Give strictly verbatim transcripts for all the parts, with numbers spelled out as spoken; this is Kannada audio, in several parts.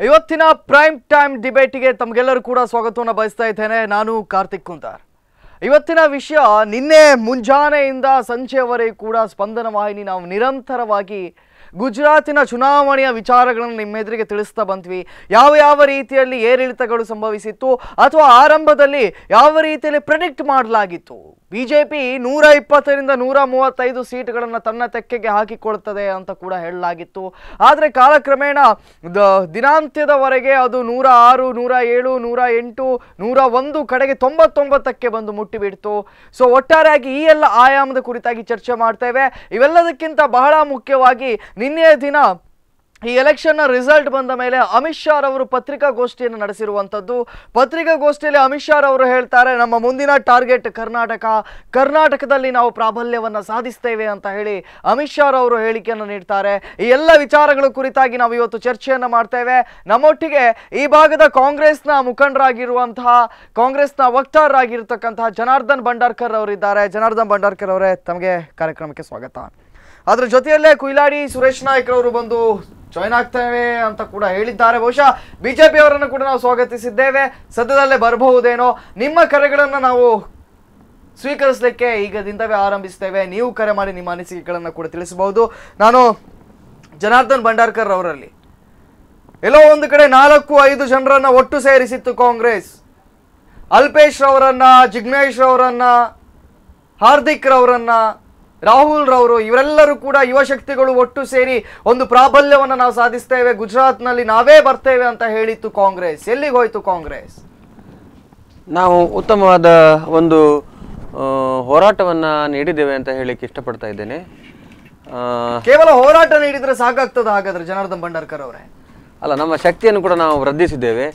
ಇವತ್ತಿನ ಪ್ರೈಮ್ ಟೈಮ್ ಡಿಬೇಟಿಗೆ ತಮಗೆಲ್ಲರೂ ಕೂಡ ಸ್ವಾಗತವನ್ನು ಬಯಸ್ತಾ ಇದ್ದೇನೆ. ನಾನು ಕಾರ್ತಿಕ್ ಕುಂತಾರ್. ಇವತ್ತಿನ ವಿಷಯ ನಿನ್ನೆ ಮುಂಜಾನೆಯಿಂದ ಸಂಜೆವರೆಗೂ ಕೂಡ ಸ್ಪಂದನ ವಾಹಿನಿ ನಾವು ನಿರಂತರವಾಗಿ ಗುಜರಾತಿನ ಚುನಾವಣೆಯ ವಿಚಾರಗಳನ್ನು ನಿಮ್ಮ ಎದುರಿಗೆ ತಿಳಿಸ್ತಾ ಬಂದ್ವಿ. ಯಾವ ಯಾವ ರೀತಿಯಲ್ಲಿ ಏರಿಳಿತಗಳು ಸಂಭವಿಸಿತ್ತು ಅಥವಾ ಆರಂಭದಲ್ಲಿ ಯಾವ ರೀತಿಯಲ್ಲಿ ಪ್ರೆಡಿಕ್ಟ್ ಮಾಡಲಾಗಿತ್ತು. ಬಿಜೆಪಿ ನೂರ ಇಪ್ಪತ್ತರಿಂದ ನೂರ ಮೂವತ್ತೈದು ಸೀಟ್ಗಳನ್ನು ತನ್ನ ತೆಕ್ಕೆಗೆ ಹಾಕಿಕೊಳ್ತದೆ ಅಂತ ಕೂಡ ಹೇಳಲಾಗಿತ್ತು. ಆದರೆ ಕಾಲಕ್ರಮೇಣ ದಿನಾಂತ್ಯದವರೆಗೆ ಅದು ನೂರ ಆರು ನೂರ ಏಳು ನೂರ ಎಂಟು ನೂರ ಒಂದು ಕಡೆಗೆ ತೊಂಬತ್ತೊಂಬತ್ತಕ್ಕೆ ಬಂದು ಮುಟ್ಟಿಬಿಡ್ತು. ಸೊ ಒಟ್ಟಾರೆಯಾಗಿ ಈ ಎಲ್ಲ ಆಯಾಮದ ಕುರಿತಾಗಿ ಚರ್ಚೆ ಮಾಡ್ತೇವೆ. ಇವೆಲ್ಲದಕ್ಕಿಂತ ಬಹಳ ಮುಖ್ಯವಾಗಿ ನಿನ್ನೆಯ ದಿನ ಈ ಎಲೆಕ್ಷನ್ನ ರಿಸಲ್ಟ್ ಬಂದ ಮೇಲೆ ಅಮಿತ್ ಶಾ ಅವರು ಪತ್ರಿಕಾಗೋಷ್ಠಿಯನ್ನು ನಡೆಸಿರುವಂಥದ್ದು. ಪತ್ರಿಕಾಗೋಷ್ಠಿಯಲ್ಲಿ ಅಮಿತ್ ಶಾ ಅವರು ಹೇಳ್ತಾರೆ, ನಮ್ಮ ಮುಂದಿನ ಟಾರ್ಗೆಟ್ ಕರ್ನಾಟಕ, ಕರ್ನಾಟಕದಲ್ಲಿ ನಾವು ಪ್ರಾಬಲ್ಯವನ್ನು ಸಾಧಿಸ್ತೇವೆ ಅಂತ ಹೇಳಿ ಅಮಿತ್ ಶಾ ಅವರು ಹೇಳಿಕೆಯನ್ನು ನೀಡ್ತಾರೆ. ಈ ಎಲ್ಲ ವಿಚಾರಗಳ ಕುರಿತಾಗಿ ನಾವು ಇವತ್ತು ಚರ್ಚೆಯನ್ನು ಮಾಡ್ತೇವೆ. ನಮ್ಮೊಟ್ಟಿಗೆ ಈ ಭಾಗದ ಕಾಂಗ್ರೆಸ್ನ ಮುಖಂಡರಾಗಿರುವಂತಹ, ಕಾಂಗ್ರೆಸ್ನ ವಕ್ತಾರರಾಗಿರ್ತಕ್ಕಂತಹ ಜನಾರ್ದನ್ ಭಂಡಾರ್ಕರ್ ಅವರಿದ್ದಾರೆ. ಜನಾರ್ದನ್ ಭಂಡಾರ್ಕರ್ ಅವರೇ, ತಮಗೆ ಕಾರ್ಯಕ್ರಮಕ್ಕೆ ಸ್ವಾಗತ. ಅದರ ಜೊತೆಯಲ್ಲೇ ಕುಯ್ಲಾಡಿ ಸುರೇಶ್ ನಾಯ್ಕ್ ಅವರು ಬಂದು ಜಾಯ್ನ್ ಆಗ್ತೇವೆ ಅಂತ ಕೂಡ ಹೇಳಿದ್ದಾರೆ. ಬಹುಶಃ ಬಿಜೆಪಿ ಅವರನ್ನು ಕೂಡ ನಾವು ಸ್ವಾಗತಿಸಿದ್ದೇವೆ. ಸದ್ಯದಲ್ಲೇ ಬರಬಹುದೇನೋ. ನಿಮ್ಮ ಕರೆಗಳನ್ನು ನಾವು ಸ್ವೀಕರಿಸಲಿಕ್ಕೆ ಈಗದಿಂದವೇ ಆರಂಭಿಸ್ತೇವೆ. ನೀವು ಕರೆ ಮಾಡಿ ನಿಮ್ಮ ಅನಿಸಿಕೆಗಳನ್ನು ಕೂಡ ತಿಳಿಸಬಹುದು. ನಾನು ಜನಾರ್ದನ್ ಭಂಡಾರ್ಕರ್ ಅವರಲ್ಲಿ ಎಲ್ಲೋ ಒಂದು ಕಡೆ ನಾಲ್ಕು ಐದು ಜನರನ್ನ ಒಟ್ಟು ಸೇರಿಸಿತ್ತು ಕಾಂಗ್ರೆಸ್. ಅಲ್ಪೇಶ್ ರವರನ್ನ, ಜಿಗ್ನೇಶ್ ರವರನ್ನ, ಹಾರ್ದಿಕ್ ರವರನ್ನ, ರಾಹುಲ್ ರವರು, ಇವರೆಲ್ಲರೂ ಕೂಡ ಯುವ ಶಕ್ತಿಗಳು ಒಟ್ಟು ಸೇರಿ ಒಂದು ಪ್ರಾಬಲ್ಯವನ್ನು ನಾವು ಸಾಧಿಸ್ತೇವೆ, ಗುಜರಾತ್ನಲ್ಲಿ ನಾವೇ ಬರ್ತೇವೆ ಅಂತ ಹೇಳಿತ್ತು ಕಾಂಗ್ರೆಸ್. ಎಲ್ಲಿಗೆ ಹೋಯ್ತು ಕಾಂಗ್ರೆಸ್? ನಾವು ಉತ್ತಮವಾದ ಒಂದು ಹೋರಾಟವನ್ನ ನೀಡಿದ್ದೇವೆ ಅಂತ ಹೇಳಿಕ್ಕೆ ಇಷ್ಟಪಡ್ತಾ ಇದ್ದೇನೆ. ಕೇವಲ ಹೋರಾಟ ನೀಡಿದ್ರೆ ಸಾಕಾಗ್ತದ ಹಾಗಾದ್ರೆ ಜನಾರ್ದನ್ ಭಂಡಾರ್ಕರ್ ಅವರೇ? ಅಲ್ಲ, ನಮ್ಮ ಶಕ್ತಿಯನ್ನು ಕೂಡ ನಾವು ವೃದ್ಧಿಸಿದ್ದೇವೆ.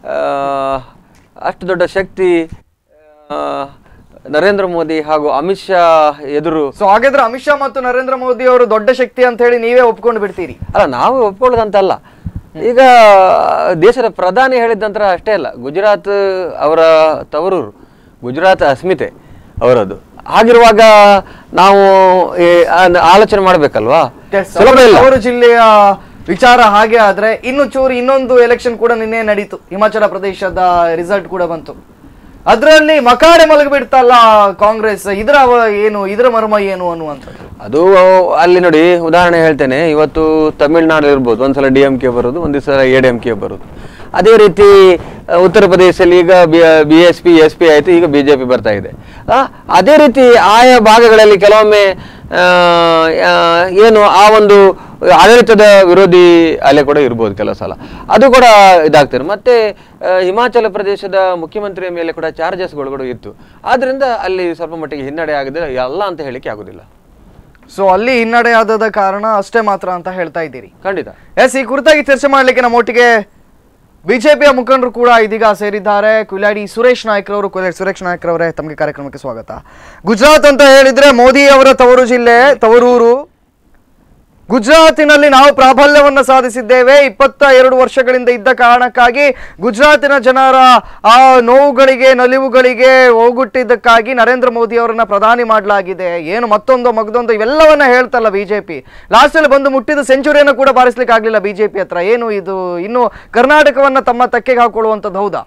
ಅಷ್ಟು ದೊಡ್ಡ ಶಕ್ತಿ ನರೇಂದ್ರ ಮೋದಿ ಹಾಗೂ ಅಮಿತ್ ಶಾ ಎದುರು. ಸೊ ಹಾಗಾದ್ರೆ ಅಮಿತ್ ಶಾ ಮತ್ತು ನರೇಂದ್ರ ಮೋದಿ ಅವರು ದೊಡ್ಡ ಶಕ್ತಿ ಅಂತ ಹೇಳಿ ನೀವೇ ಒಪ್ಕೊಂಡು ಬಿಡ್ತೀರಿ? ಅಲ್ಲ, ನಾವು ಒಪ್ಕೊಳ್ಳೋದಂತಲ್ಲ. ಈಗ ದೇಶದ ಪ್ರಧಾನಿ ಹೇಳಿದ ನಂತರ ಅಷ್ಟೇ ಅಲ್ಲ, ಗುಜರಾತ್ ಅವರ ತವರೂರು, ಗುಜರಾತ್ ಅಸ್ಮಿತೆ ಅವರದ್ದು. ಹಾಗಿರುವಾಗ ನಾವು ಆಲೋಚನೆ ಮಾಡ್ಬೇಕಲ್ವಾ? ಅವರ ಜಿಲ್ಲೆಯ ವಿಚಾರ ಹಾಗೆ ಆದ್ರೆ ಇನ್ನು ಚೂರು ಇನ್ನೊಂದು ಎಲೆಕ್ಷನ್ ಕೂಡ ನಿನ್ನೆ ನಡೀತು. ಹಿಮಾಚಲ ಪ್ರದೇಶದ ರಿಸಲ್ಟ್ ಕೂಡ ಬಂತು. ಅದರಲ್ಲಿ ಮಕಾಡೆ ಮಲಗಿಬಿಡ್ತಲ್ಲ ಕಾಂಗ್ರೆಸ್. ಇದರ ಏನು, ಇದರ ಮರ್ಮ ಏನು ಅನ್ನುವಂಥದ್ದು ಅದು ಅಲ್ಲಿ ನೋಡಿ. ಉದಾಹರಣೆ ಹೇಳ್ತೇನೆ, ಇವತ್ತು ತಮಿಳುನಾಡು ಇರ್ಬೋದು, ಒಂದ್ಸಲ ಡಿ ಎಂ ಕೆ ಬರೋದು, ಒಂದ್ ಸಲ ಎ ಡಿ ಎಂ ಕೆ ಬರೋದು. ಅದೇ ರೀತಿ ಉತ್ತರ ಪ್ರದೇಶದಲ್ಲಿ ಈಗ B S P S P ಆಯ್ತು, ಈಗ ಬಿಜೆಪಿ ಬರ್ತಾ ಇದೆ. ಅದೇ ರೀತಿ ಆಯಾ ಭಾಗಗಳಲ್ಲಿ ಕೆಲವೊಮ್ಮೆ ಏನು ಆ ಒಂದು ಆಡಳಿತದ ವಿರೋಧಿ ಅಲೆ ಕೂಡ ಇರ್ಬೋದು ಕೆಲವು ಸಲ, ಅದು ಕೂಡ ಇದಾಗ್ತಾರೆ. ಮತ್ತೆ ಹಿಮಾಚಲ ಪ್ರದೇಶದ ಮುಖ್ಯಮಂತ್ರಿಯ ಮೇಲೆ ಕೂಡ ಚಾರ್ಜಸ್ಗಳು ಕೂಡ ಇತ್ತು. ಆದ್ರಿಂದ ಅಲ್ಲಿ ಸ್ವಲ್ಪ ಮಟ್ಟಿಗೆ ಹಿನ್ನಡೆ ಆಗಿದೆ, ಎಲ್ಲ ಅಂತ ಹೇಳಿಕೆ ಆಗುದಿಲ್ಲ. ಸೊ ಅಲ್ಲಿ ಹಿನ್ನಡೆ ಆದ ಕಾರಣ ಅಷ್ಟೇ ಮಾತ್ರ ಅಂತ ಹೇಳ್ತಾ ಇದ್ದೀರಿ? ಖಂಡಿತ. ಎಸ್, ಈ ಕುರಿತಾಗಿ ಚರ್ಚೆ ಮಾಡ್ಲಿಕ್ಕೆ ನಮ್ಮೊಟ್ಟಿಗೆ ಬಿಜೆಪಿಯ ಮುಖಂಡರು ಕೂಡ ಇದೀಗ ಸೇರಿದ್ದಾರೆ. ಕುಯ್ಲಾಡಿ ಸುರೇಶ್ ನಾಯ್ಕ್ ಅವರು. ಕುಯ್ಲಾಡಿ ಸುರೇಶ್ ನಾಯ್ಕ್ ಅವರೇ, ತಮಗೆ ಕಾರ್ಯಕ್ರಮಕ್ಕೆ ಸ್ವಾಗತ. ಗುಜರಾತ್ ಅಂತ ಹೇಳಿದ್ರೆ ಮೋದಿ ಅವರ ತವರು ಜಿಲ್ಲೆ, ತವರೂರು. ಗುಜರಾತಿನಲ್ಲಿ ನಾವು ಪ್ರಾಬಲ್ಯವನ್ನು ಸಾಧಿಸಿದ್ದೇವೆ. ಇಪ್ಪತ್ತ ಎರಡು ವರ್ಷಗಳಿಂದ ಇದ್ದ ಕಾರಣಕ್ಕಾಗಿ ಗುಜರಾತಿನ ಜನರ ಆ ನೋವುಗಳಿಗೆ, ನಲಿವುಗಳಿಗೆ ಹೋಗುಟ್ಟಿದ್ದಕ್ಕಾಗಿ ನರೇಂದ್ರ ಮೋದಿ ಅವರನ್ನ ಪ್ರಧಾನಿ ಮಾಡಲಾಗಿದೆ. ಏನು ಮತ್ತೊಂದು ಮಗದೊಂದು ಇವೆಲ್ಲವನ್ನ ಹೇಳ್ತಲ್ಲ ಬಿಜೆಪಿ. ಲಾಸ್ಟ್ ಅಲ್ಲಿ ಬಂದು ಮುಟ್ಟಿದ ಸೆಂಚುರಿಯನ್ನು ಕೂಡ ಬಾರಿಸ್ಲಿಕ್ಕೆ ಆಗ್ಲಿಲ್ಲ ಬಿಜೆಪಿ ಹತ್ರ. ಏನು ಇದು, ಇನ್ನು ಕರ್ನಾಟಕವನ್ನ ತಮ್ಮ ತೆಕ್ಕೆಗೆ ಹಾಕೊಳ್ಳುವಂಥದ್ದು ಹೌದಾ?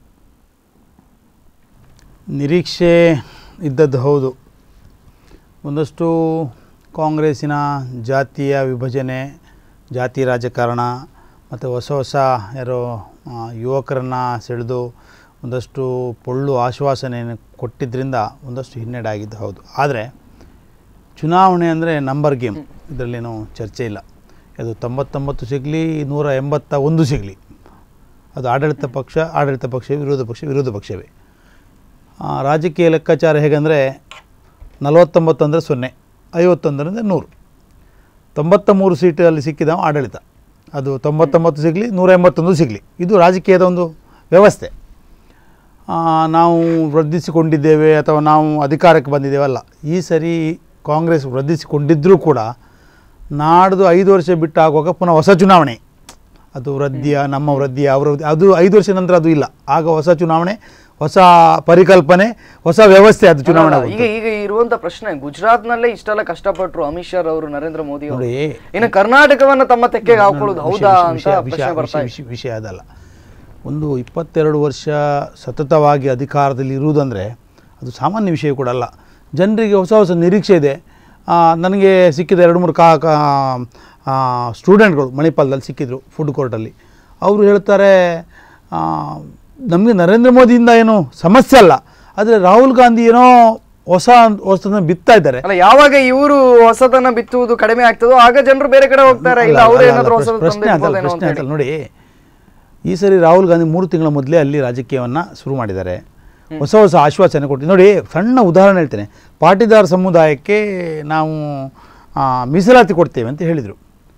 ನಿರೀಕ್ಷೆ ಇದ್ದದ್ದು ಹೌದು. ಒಂದಷ್ಟು ಕಾಂಗ್ರೆಸ್ಸಿನ ಜಾತಿಯ ವಿಭಜನೆ, ಜಾತಿ ರಾಜಕಾರಣ ಮತ್ತು ಹೊಸ ಹೊಸ ಯಾರೋ ಯುವಕರನ್ನು ಸೆಳೆದು ಒಂದಷ್ಟು ಪೊಳ್ಳು ಆಶ್ವಾಸನೆಯನ್ನು ಕೊಟ್ಟಿದ್ದರಿಂದ ಒಂದಷ್ಟು ಹಿನ್ನಡೆ ಆಗಿದ್ದು ಹೌದು. ಆದರೆ ಚುನಾವಣೆ ಅಂದರೆ ನಂಬರ್ ಗೇಮ್, ಇದರಲ್ಲೇನೂ ಚರ್ಚೆ ಇಲ್ಲ. ಅದು ತೊಂಬತ್ತೊಂಬತ್ತು ಸಿಗಲಿ, ನೂರ ಎಂಬತ್ತ ಒಂದು ಸಿಗಲಿ, ಅದು ಆಡಳಿತ ಪಕ್ಷ ಆಡಳಿತ ಪಕ್ಷವೇ, ವಿರೋಧ ಪಕ್ಷ ವಿರೋಧ ಪಕ್ಷವೇ. ರಾಜಕೀಯ ಲೆಕ್ಕಾಚಾರ ಹೇಗೆಂದರೆ ನಲವತ್ತೊಂಬತ್ತು ಅಂದರೆ ಸೊನ್ನೆ, ಐವತ್ತೊಂದರಿಂದ ನೂರು. ತೊಂಬತ್ತ ಮೂರು ಸೀಟು ಅಲ್ಲಿ ಸಿಕ್ಕಿದ ಆಡಳಿತ, ಅದು ತೊಂಬತ್ತೊಂಬತ್ತು ಸಿಗಲಿ, ನೂರ ಎಂಬತ್ತೊಂದು ಸಿಗಲಿ, ಇದು ರಾಜಕೀಯದ ಒಂದು ವ್ಯವಸ್ಥೆ. ನಾವು ವೃದ್ಧಿಸಿಕೊಂಡಿದ್ದೇವೆ ಅಥವಾ ನಾವು ಅಧಿಕಾರಕ್ಕೆ ಬಂದಿದ್ದೇವಲ್ಲ. ಈ ಸರಿ ಕಾಂಗ್ರೆಸ್ ವೃದ್ಧಿಸಿಕೊಂಡಿದ್ದರೂ ಕೂಡ ನಾಡ್ದು ಐದು ವರ್ಷ ಬಿಟ್ಟು ಆಗುವಾಗ ಪುನಃ ಹೊಸ ಚುನಾವಣೆ. ಅದು ವೃದ್ಧಿಯ, ನಮ್ಮ ವೃದ್ಧಿಯ, ಅವರ, ಅದು ಐದು ವರ್ಷ ನಂತರ ಅದು ಇಲ್ಲ. ಆಗ ಹೊಸ ಚುನಾವಣೆ, ಹೊಸ ಪರಿಕಲ್ಪನೆ, ಹೊಸ ವ್ಯವಸ್ಥೆ ಅದು ಚುನಾವಣೆ. ಈಗ ಈಗ ಇರುವಂತ ಪ್ರಶ್ನೆ, ಗುಜರಾತ್ ನಲ್ಲೇ ಇಷ್ಟೆಲ್ಲ ಕಷ್ಟಪಟ್ಟರು ಅಮಿತ್ ಶಾ ಅವರು, ನರೇಂದ್ರ ಮೋದಿ ಅವರು, ಇನ್ನು ಕರ್ನಾಟಕವನ್ನ ತಮ್ಮ ತೆಕ್ಕೆಗೆ ಹಾಕೊಳ್ಳೋದು ಹೌದಾ ಅಂತ ಪ್ರಶ್ನೆ ಬರ್ತಾ ಇದೆ. ವಿಷಯ ಅದಲ್ಲ. ಒಂದು ಇಪ್ಪತ್ತೆರಡು ವರ್ಷ ಸತತವಾಗಿ ಅಧಿಕಾರದಲ್ಲಿ ಇರುವುದಂದರೆ ಅದು ಸಾಮಾನ್ಯ ವಿಷಯ ಕೂಡ ಅಲ್ಲ. ಜನರಿಗೆ ಹೊಸ ಹೊಸ ನಿರೀಕ್ಷೆ ಇದೆ. ನನಗೆ ಸಿಕ್ಕಿದ ಎರಡು ಮೂರು ಕಾ ಸ್ಟೂಡೆಂಟ್ಗಳು ಮಣಿಪಾಲದಲ್ಲಿ ಸಿಕ್ಕಿದ್ರು ಫುಡ್ ಕೋರ್ಟಲ್ಲಿ. ಅವರು ಹೇಳ್ತಾರೆ, ನಮಗೆ ನರೇಂದ್ರ ಮೋದಿಯಿಂದ ಏನು ಸಮಸ್ಯೆ ಅಲ್ಲ, ಆದರೆ ರಾಹುಲ್ ಗಾಂಧಿ ಏನೋ ಹೊಸ ಹೊಸದನ್ನು ಬಿತ್ತಾ ಇದ್ದಾರೆ. ಅಲ್ಲ, ಯಾವಾಗ ಇವರು ಹೊಸದನ್ನ ಬಿತ್ತುವುದು ಕಡಿಮೆ ಆಗ್ತದೋ ಆಗ ಜನರು ಬೇರೆ ಕಡೆ ಹೋಗ್ತಾರೆ. ಇಲ್ಲ ಅವರು ಏನಾದರೂ ಹೊಸದು ಪ್ರಶ್ನೆ ಅಂತ ನೋಡಿ. ಈ ಸರಿ ರಾಹುಲ್ ಗಾಂಧಿ ಮೂರು ತಿಂಗಳ ಮೊದಲೇ ಅಲ್ಲಿ ರಾಜಕೀಯವನ್ನು ಶುರು ಮಾಡಿದ್ದಾರೆ. ಹೊಸ ಹೊಸ ಆಶ್ವಾಸನೆ ಕೊಟ್ಟು ನೋಡಿ. ಸಣ್ಣ ಉದಾಹರಣೆ ಹೇಳ್ತೇನೆ. ಪಾಟೀದಾರ್ ಸಮುದಾಯಕ್ಕೆ ನಾವು ಮೀಸಲಾತಿ ಕೊಡ್ತೇವೆ ಅಂತ ಹೇಳಿದರು.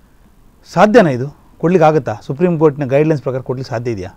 ಸಾಧ್ಯನಾ ಇದು? ಕೊಡ್ಲಿಕ್ಕೆ ಆಗುತ್ತಾ? ಸುಪ್ರೀಂ ಕೋರ್ಟ್ನ ಗೈಡ್ಲೈನ್ಸ್ ಪ್ರಕಾರ ಕೊಡ್ಲಿಕ್ಕೆ ಸಾಧ್ಯ ಇದೆಯಾ?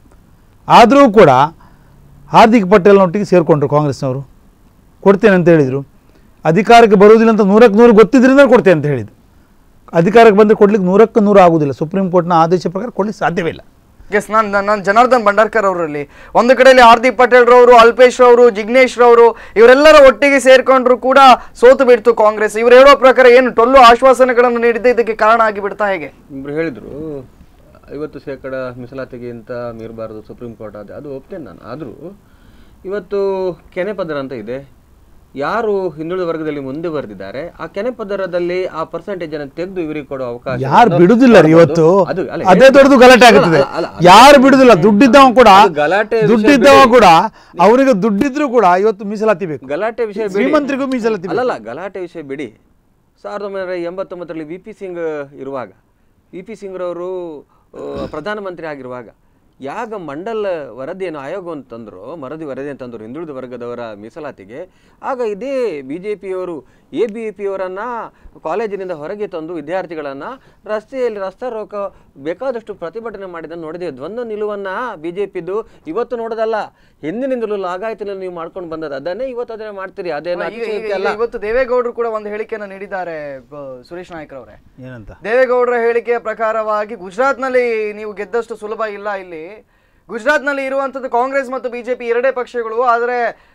ಆದರೂ ಕೂಡ ಹಾರ್ದಿಕ್ ಪಟೇಲ್ನೊಟ್ಟಿಗೆ ಸೇರಿಕೊಂಡ್ರು ಕಾಂಗ್ರೆಸ್ನವರು. ಕೊಡ್ತೇನೆ ಅಂತ ಹೇಳಿದರು. ಅಧಿಕಾರಕ್ಕೆ ಬರುವುದಿಲ್ಲ ಅಂತ ನೂರಕ್ಕೆ ನೂರು ಗೊತ್ತಿದ್ದರಿಂದ ಕೊಡ್ತೇನೆ ಅಂತ ಹೇಳಿದರು. ಅಧಿಕಾರಕ್ಕೆ ಬಂದರೆ ಕೊಡ್ಲಿಕ್ಕೆ ನೂರಕ್ಕೆ ನೂರು ಆಗುವುದಿಲ್ಲ. ಸುಪ್ರೀಂ ಕೋರ್ಟ್ನ ಆದೇಶ ಪ್ರಕಾರ ಕೊಡ್ಲಿಕ್ಕೆ ಸಾಧ್ಯವೇ ಇಲ್ಲ. ಎಸ್, ನಾನು ನಾನು ಜನಾರ್ದನ್ ಭಂಡಾರ್ಕರ್ ಅವರಲ್ಲಿ ಒಂದು ಕಡೆಯಲ್ಲಿ ಹಾರ್ದಿಕ್ ಪಟೇಲ್ ರವರು, ಅಲ್ಪೇಶ್ ರವರು, ಜಿಗ್ನೇಶ್ ರವರು ಇವರೆಲ್ಲರ ಒಟ್ಟಿಗೆ ಸೇರ್ಕೊಂಡ್ರು ಕೂಡ ಸೋತು ಬಿಡ್ತು ಕಾಂಗ್ರೆಸ್. ಇವರು ಹೇಳೋ ಪ್ರಕಾರ ಏನು ಟೊಳ್ಳು ಆಶ್ವಾಸನೆಗಳನ್ನು ನೀಡಿದ್ದೆ ಇದಕ್ಕೆ ಕಾರಣ ಆಗಿ ಬಿಡ್ತಾ ಹೇಗೆ? ಇಬ್ರು ಹೇಳಿದ್ರು ಐವತ್ತು ಶೇಕಡ ಮೀಸಲಾತಿಗಿಂತ ಮೀರಬಾರದು ಸುಪ್ರೀಂ ಕೋರ್ಟ್ ಆದ, ಅದು ಒಪ್ತೇನೆ ನಾನು. ಆದರೂ ಇವತ್ತು ಕೆನೆ ಪದರ ಅಂತ ಇದೆ. ಯಾರು ಹಿಂದುಳಿದ ವರ್ಗದಲ್ಲಿ ಮುಂದೆ ಬರೆದಿದ್ದಾರೆ ಆ ಕೆನೆ ಪದರದಲ್ಲಿ ಆ ಪರ್ಸೆಂಟೇಜ್ ಅನ್ನು ತೆಗೆದು ಇವರಿಗೆ ಕೊಡುವ ಅವಕಾಶ ಯಾರು ಬಿಡುದಿಲ್ಲ. ಇವತ್ತು ಅದೇ ದೊಡ್ಡದು ಗಲಾಟೆ ಆಗುತ್ತದೆ. ಯಾರು ಬಿಡುದಿಲ್ಲ. ದುಡ್ಡಿದ್ದವ ಕೂಡ ಗಲಾಟೆ ದುಡ್ಡಿದ್ದವ ಕೂಡ ಅವರಿಗೆ ದುಡ್ಡಿದ್ರು ಕೂಡ ಇವತ್ತು ಮೀಸಲಾತಿ ಬೇಕು. ಗಲಾಟೆ ವಿಷಯ ಶ್ರೀಮಂತರಿಗೂ ಮೀಸಲಾತಿ ಅಲ್ಲಲ್ಲ, ಗಲಾಟೆ ವಿಷಯ ಬಿಡಿ. ಸಾವಿರದ ಒಂಬೈನೂರ ಎಂಬತ್ತೊಂಬತ್ತರಲ್ಲಿ ವಿ ಪಿ ಸಿಂಗ್ ಇರುವಾಗ, ವಿ ಪಿ ಸಿಂಗ್ ರವರು ಪ್ರಧಾನಮಂತ್ರಿ ಆಗಿರುವಾಗ ಯಾಗ ಮಂಡಲ್ ವರದಿಯನ್ನು ಆಯೋಗವನ್ನು ತಂದರು, ಮರದಿ ವರದಿ ಅಂತಂದರು ಹಿಂದುಳಿದ ವರ್ಗದವರ ಮೀಸಲಾತಿಗೆ. ಆಗ ಇದೇ ಬಿ ಜೆ ಪಿಯವರು ಎ ಬಿ ಪಿ ಅವರನ್ನು ಕಾಲೇಜಿನಿಂದ ಹೊರಗೆ ತಂದು ವಿದ್ಯಾರ್ಥಿಗಳನ್ನು ರಸ್ತೆಯಲ್ಲಿ ರಸ್ತೆ ರೋಕ ಬೇಕಾದಷ್ಟು ಪ್ರತಿಭಟನೆ ಮಾಡಿದ್ದನ್ನು ನೋಡಿದ್ದೇವೆ. ದ್ವಂದ್ವ ನಿಲುವನ್ನು ಬಿ ಜೆ ಪಿದು ಇವತ್ತು ನೋಡೋದಲ್ಲ, ಹಿಂದಿನಿಂದಲೂ ಲಾಗಾಯತಿನಲ್ಲಿ ನೀವು ಮಾಡ್ಕೊಂಡು ಬಂದದ್ದು ಅದನ್ನೇ ಇವತ್ತು ಅದನ್ನೇ ಮಾಡ್ತೀರಿ. ಅದೇನೋ ಇವತ್ತು ದೇವೇಗೌಡರು ಕೂಡ ಒಂದು ಹೇಳಿಕೆಯನ್ನು ನೀಡಿದ್ದಾರೆ ಸುರೇಶ್ ನಾಯ್ಕರವರೇ. ಏನಂತ? ದೇವೇಗೌಡರ ಹೇಳಿಕೆಯ ಪ್ರಕಾರವಾಗಿ ಗುಜರಾತ್ ನಲ್ಲಿ ನೀವು ಗೆದ್ದಷ್ಟು ಸುಲಭ ಇಲ್ಲ. ಇಲ್ಲಿ ಗುಜರಾತ್ ನಲ್ಲಿ ಇರುವಂತದ್ದು ಕಾಂಗ್ರೆಸ್ ಮತ್ತು ಬಿಜೆಪಿ ಎರಡೇ ಪಕ್ಷಗಳು. ಆದರೆ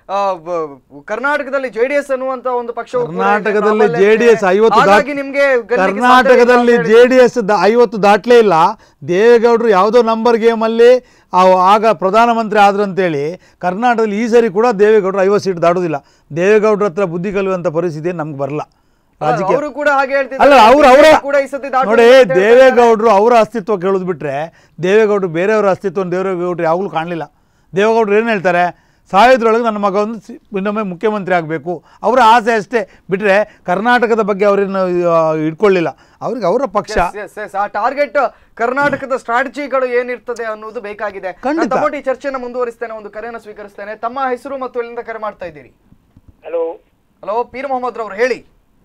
ಕರ್ನಾಟಕದಲ್ಲಿ ಜೆಡಿಎಸ್ ಅನ್ನುವಂತ ಒಂದು ಪಕ್ಷವು, ಕರ್ನಾಟಕದಲ್ಲಿ ಜೆಡಿಎಸ್ ಐವತ್ತು ನಿಮ್ಗೆ ಕರ್ನಾಟಕದಲ್ಲಿ ಜೆಡಿಎಸ್ ಐವತ್ತು ದಾಟ್ಲೇ ಇಲ್ಲ. ದೇವೇಗೌಡರು ಯಾವುದೋ ನಂಬರ್ ಗೇಮ್ ಅಲ್ಲಿ ಆಗ ಪ್ರಧಾನಮಂತ್ರಿ ಆದ್ರಂತೇಳಿ ಕರ್ನಾಟಕದಲ್ಲಿ ಈ ಸರಿ ಕೂಡ ದೇವೇಗೌಡರು ಐವತ್ತು ಸೀಟ್ ದಾಟುವುದಿಲ್ಲ. ದೇವೇಗೌಡರ ಹತ್ರ ಬುದ್ಧಿ ಕಲಿಯುವಂತ ಪರಿಸ್ಥಿತಿ ನಮ್ಗೆ ಬರಲ್ಲ. ರಾಜಕೀಯ ಅಲ್ಲ, ಅವ್ರು ಅವರ ನೋಡಿ, ದೇವೇಗೌಡರು ಅವರ ಅಸ್ತಿತ್ವ ಕೇಳೋದು ಬಿಟ್ರೆ ದೇವೇಗೌಡರು ಬೇರೆಯವರ ಅಸ್ತಿತ್ವವನ್ನು ದೇವೇಗೌಡರು ಯಾವಾಗಲೂ ಕಾಣಲಿಲ್ಲ. ದೇವೇಗೌಡರು ಏನು ಹೇಳ್ತಾರೆ, ಸಾಯೋದ್ರೊಳಗೆ ನನ್ನ ಮಗ ಒಂದು ಇನ್ನೊಮ್ಮೆ ಮುಖ್ಯಮಂತ್ರಿ ಆಗಬೇಕು, ಅವರ ಆಸೆ ಅಷ್ಟೇ ಬಿಟ್ಟರೆ ಕರ್ನಾಟಕದ ಬಗ್ಗೆ ಅವರನ್ನು ಇಟ್ಕೊಳ್ಳಿಲ್ಲ. ಅವ್ರಿಗೆ ಅವರ ಪಕ್ಷ ಟಾರ್ಗೆಟ್ ಕರ್ನಾಟಕದ ಸ್ಟ್ರಾಟಜಿಗಳು ಏನಿರ್ತದೆ ಅನ್ನೋದು ಬೇಕಾಗಿದೆ. ಈ ಚರ್ಚೆನ ಮುಂದುವರಿಸ್ತೇನೆ. ಒಂದು ಕರೆಯನ್ನು ಸ್ವೀಕರಿಸ್ತೇನೆ. ತಮ್ಮ ಹೆಸರು ಮತ್ತು ಎಲ್ಲಿಂದ ಕರೆ ಮಾಡ್ತಾ ಇದ್ದೀರಿ? ಹಲೋ ಹಲೋ ಪೀರ್ ಮೊಹಮ್ಮದ್ ರವರು ಹೇಳಿ.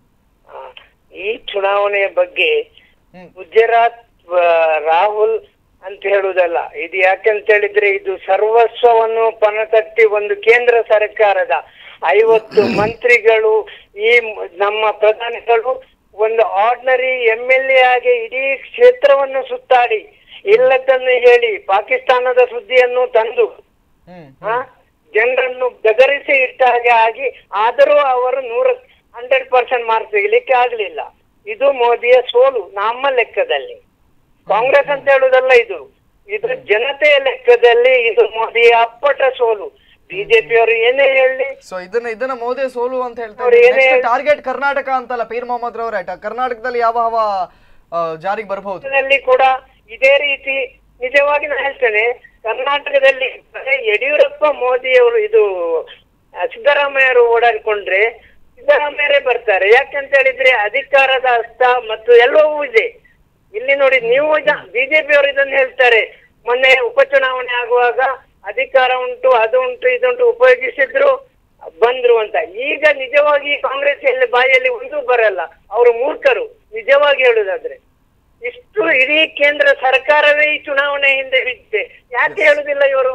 ಈ ಚುನಾವಣೆಯ ಬಗ್ಗೆ ಗುಜರಾತ್ ರಾಹುಲ್ ಅಂತ ಹೇಳುವುದಲ್ಲ, ಇದು ಯಾಕೆಂತ ಹೇಳಿದ್ರೆ ಇದು ಸರ್ವಸ್ವವನ್ನು ಪಣತಟ್ಟಿ ಒಂದು ಕೇಂದ್ರ ಸರ್ಕಾರದ ಐವತ್ತು ಮಂತ್ರಿಗಳು, ಈ ನಮ್ಮ ಪ್ರಧಾನಿಗಳು ಒಂದು ಆರ್ಡಿನರಿ ಎಂ ಎಲ್ ಎ ಆಗಿ ಇಡೀ ಕ್ಷೇತ್ರವನ್ನು ಸುತ್ತಾಡಿ ಇಲ್ಲದನ್ನು ಹೇಳಿ ಪಾಕಿಸ್ತಾನದ ಸುದ್ದಿಯನ್ನು ತಂದು ಆ ಜನರನ್ನು ಬೆದರಿಸಿ ಇಟ್ಟ ಹಾಗೆ ಆಗಿ, ಆದರೂ ಅವರು ನೂರ ಹಂಡ್ರೆಡ್ ಪರ್ಸೆಂಟ್ ಮಾರ್ಕ್ಸ್ ತೆಗಿಲಿಕ್ಕೆ ಆಗ್ಲಿಲ್ಲ. ಇದು ಮೋದಿಯ ಸೋಲು ನಮ್ಮ ಲೆಕ್ಕದಲ್ಲಿ. ಕಾಂಗ್ರೆಸ್ ಅಂತ ಹೇಳುದಲ್ಲ, ಇದು ಇದು ಜನತೆಯ ಲೆಕ್ಕದಲ್ಲಿ ಇದು ಮೋದಿಯ ಅಪ್ಪಟ ಸೋಲು. ಬಿಜೆಪಿ ಅವರು ಏನೇ ಹೇಳಿ ಸೊ ಇದನ್ನ ಇದನ್ನ ಮೋದಿ ಸೋಲು ಅಂತ ಹೇಳ್ತಾರೆ. ಟಾರ್ಗೆಟ್ ಕರ್ನಾಟಕ ಅಂತಲ್ಲ ಪೀರ್ ಮೊಹಮ್ಮದ್ ರವರೇ, ಕರ್ನಾಟಕದಲ್ಲಿ ಯಾವ ಯಾವ ಜಾರಿಗೆ ಬರಬಹುದು ಕೂಡ ಇದೇ ರೀತಿ. ನಿಜವಾಗಿ ನಾನು ಹೇಳ್ತೇನೆ, ಕರ್ನಾಟಕದಲ್ಲಿ ಯಡಿಯೂರಪ್ಪ ಮೋದಿಯವರು ಇದು ಸಿದ್ದರಾಮಯ್ಯರು ಓಡಾಡಿಕೊಂಡ್ರೆ ಸಿದ್ದರಾಮಯ್ಯರೇ ಬರ್ತಾರೆ. ಯಾಕಂತ ಹೇಳಿದ್ರೆ ಅಧಿಕಾರದ ಹಸ್ತ ಮತ್ತು ಎಲ್ಲವೂ ಇದೆ ಇಲ್ಲಿ. ನೋಡಿ, ನೀವು ಬಿಜೆಪಿ ಅವರು ಇದನ್ನು ಹೇಳ್ತಾರೆ, ಮೊನ್ನೆ ಉಪಚುನಾವಣೆ ಆಗುವಾಗ ಅಧಿಕಾರ ಉಂಟು, ಅದು ಉಂಟು, ಇದುಂಟು ಉಪಯೋಗಿಸಿದ್ರು ಬಂದ್ರು ಅಂತ. ಈಗ ನಿಜವಾಗಿ ಕಾಂಗ್ರೆಸ್ ಎಲ್ಲಿ ಬಾಯಲ್ಲಿ ಒಂದು ಬರಲ್ಲ, ಅವರು ಮೂರ್ಖರು ನಿಜವಾಗಿ ಹೇಳುದಾದ್ರೆ. ಇಷ್ಟು ಇಡೀ ಕೇಂದ್ರ ಸರ್ಕಾರವೇ ಈ ಚುನಾವಣೆ ಹಿಂದೆ ಬಿದ್ದಿದೆ. ಯಾಕೆ ಹೇಳುದಿಲ್ಲ ಇವರು?